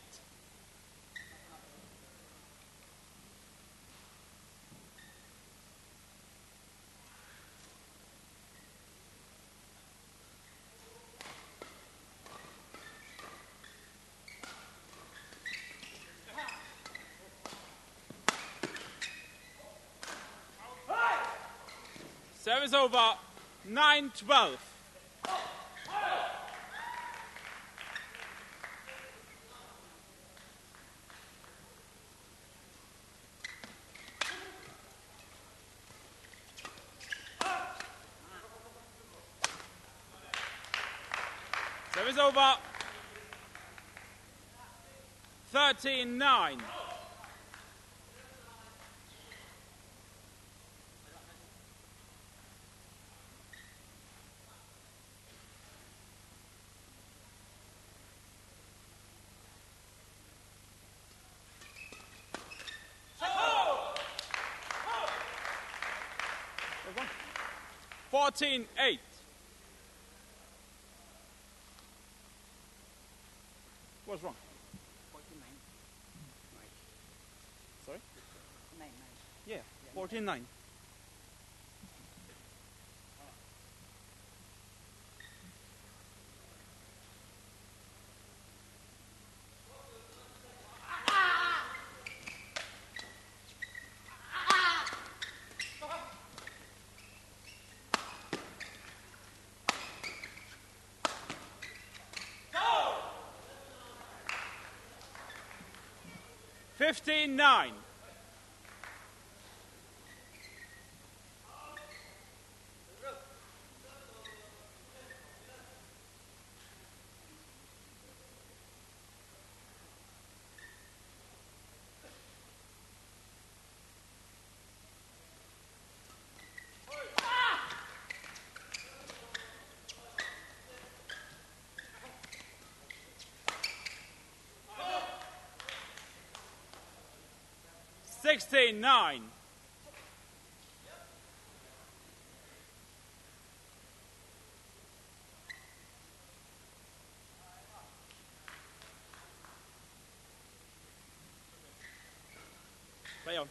Service over. 9-12. Service over. 13-9. Oh! 14-8. What's wrong? 49. Sorry? 9. Yeah, 14-9. Go! 15-9. (16-9). Play on.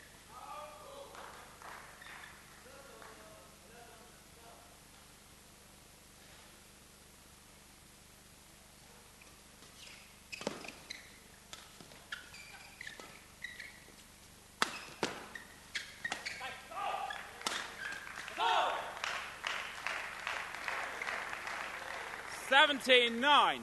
Go! 17-9.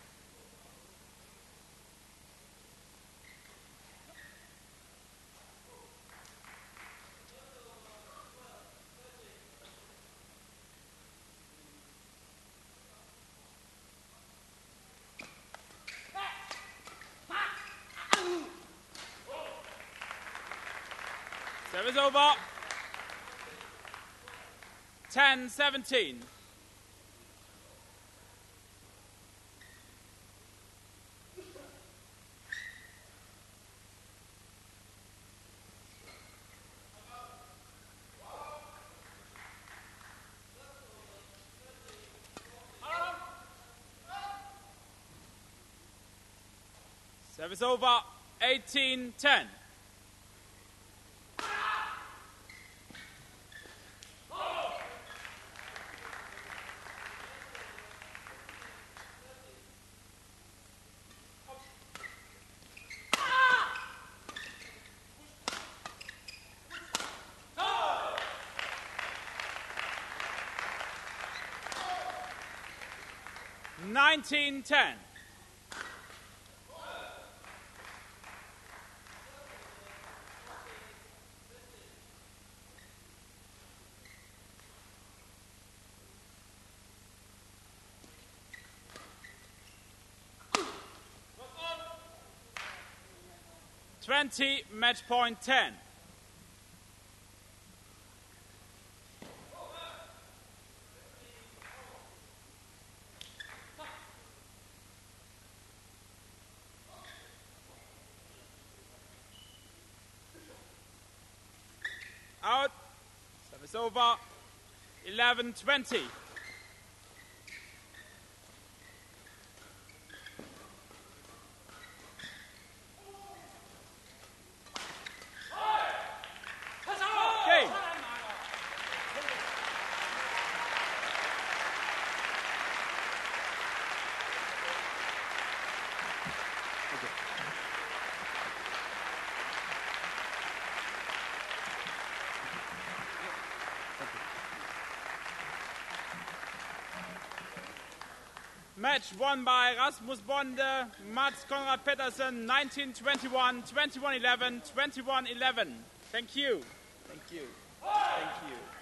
Service over. 10-17. Service over. 18-10. 19-10. Match point 10. Out. Service over. 11-20. Match won by Rasmus Bonde, Mats Konrad Pettersen, 19-21, 21-11, 21-11. Thank you. Thank you. Thank you.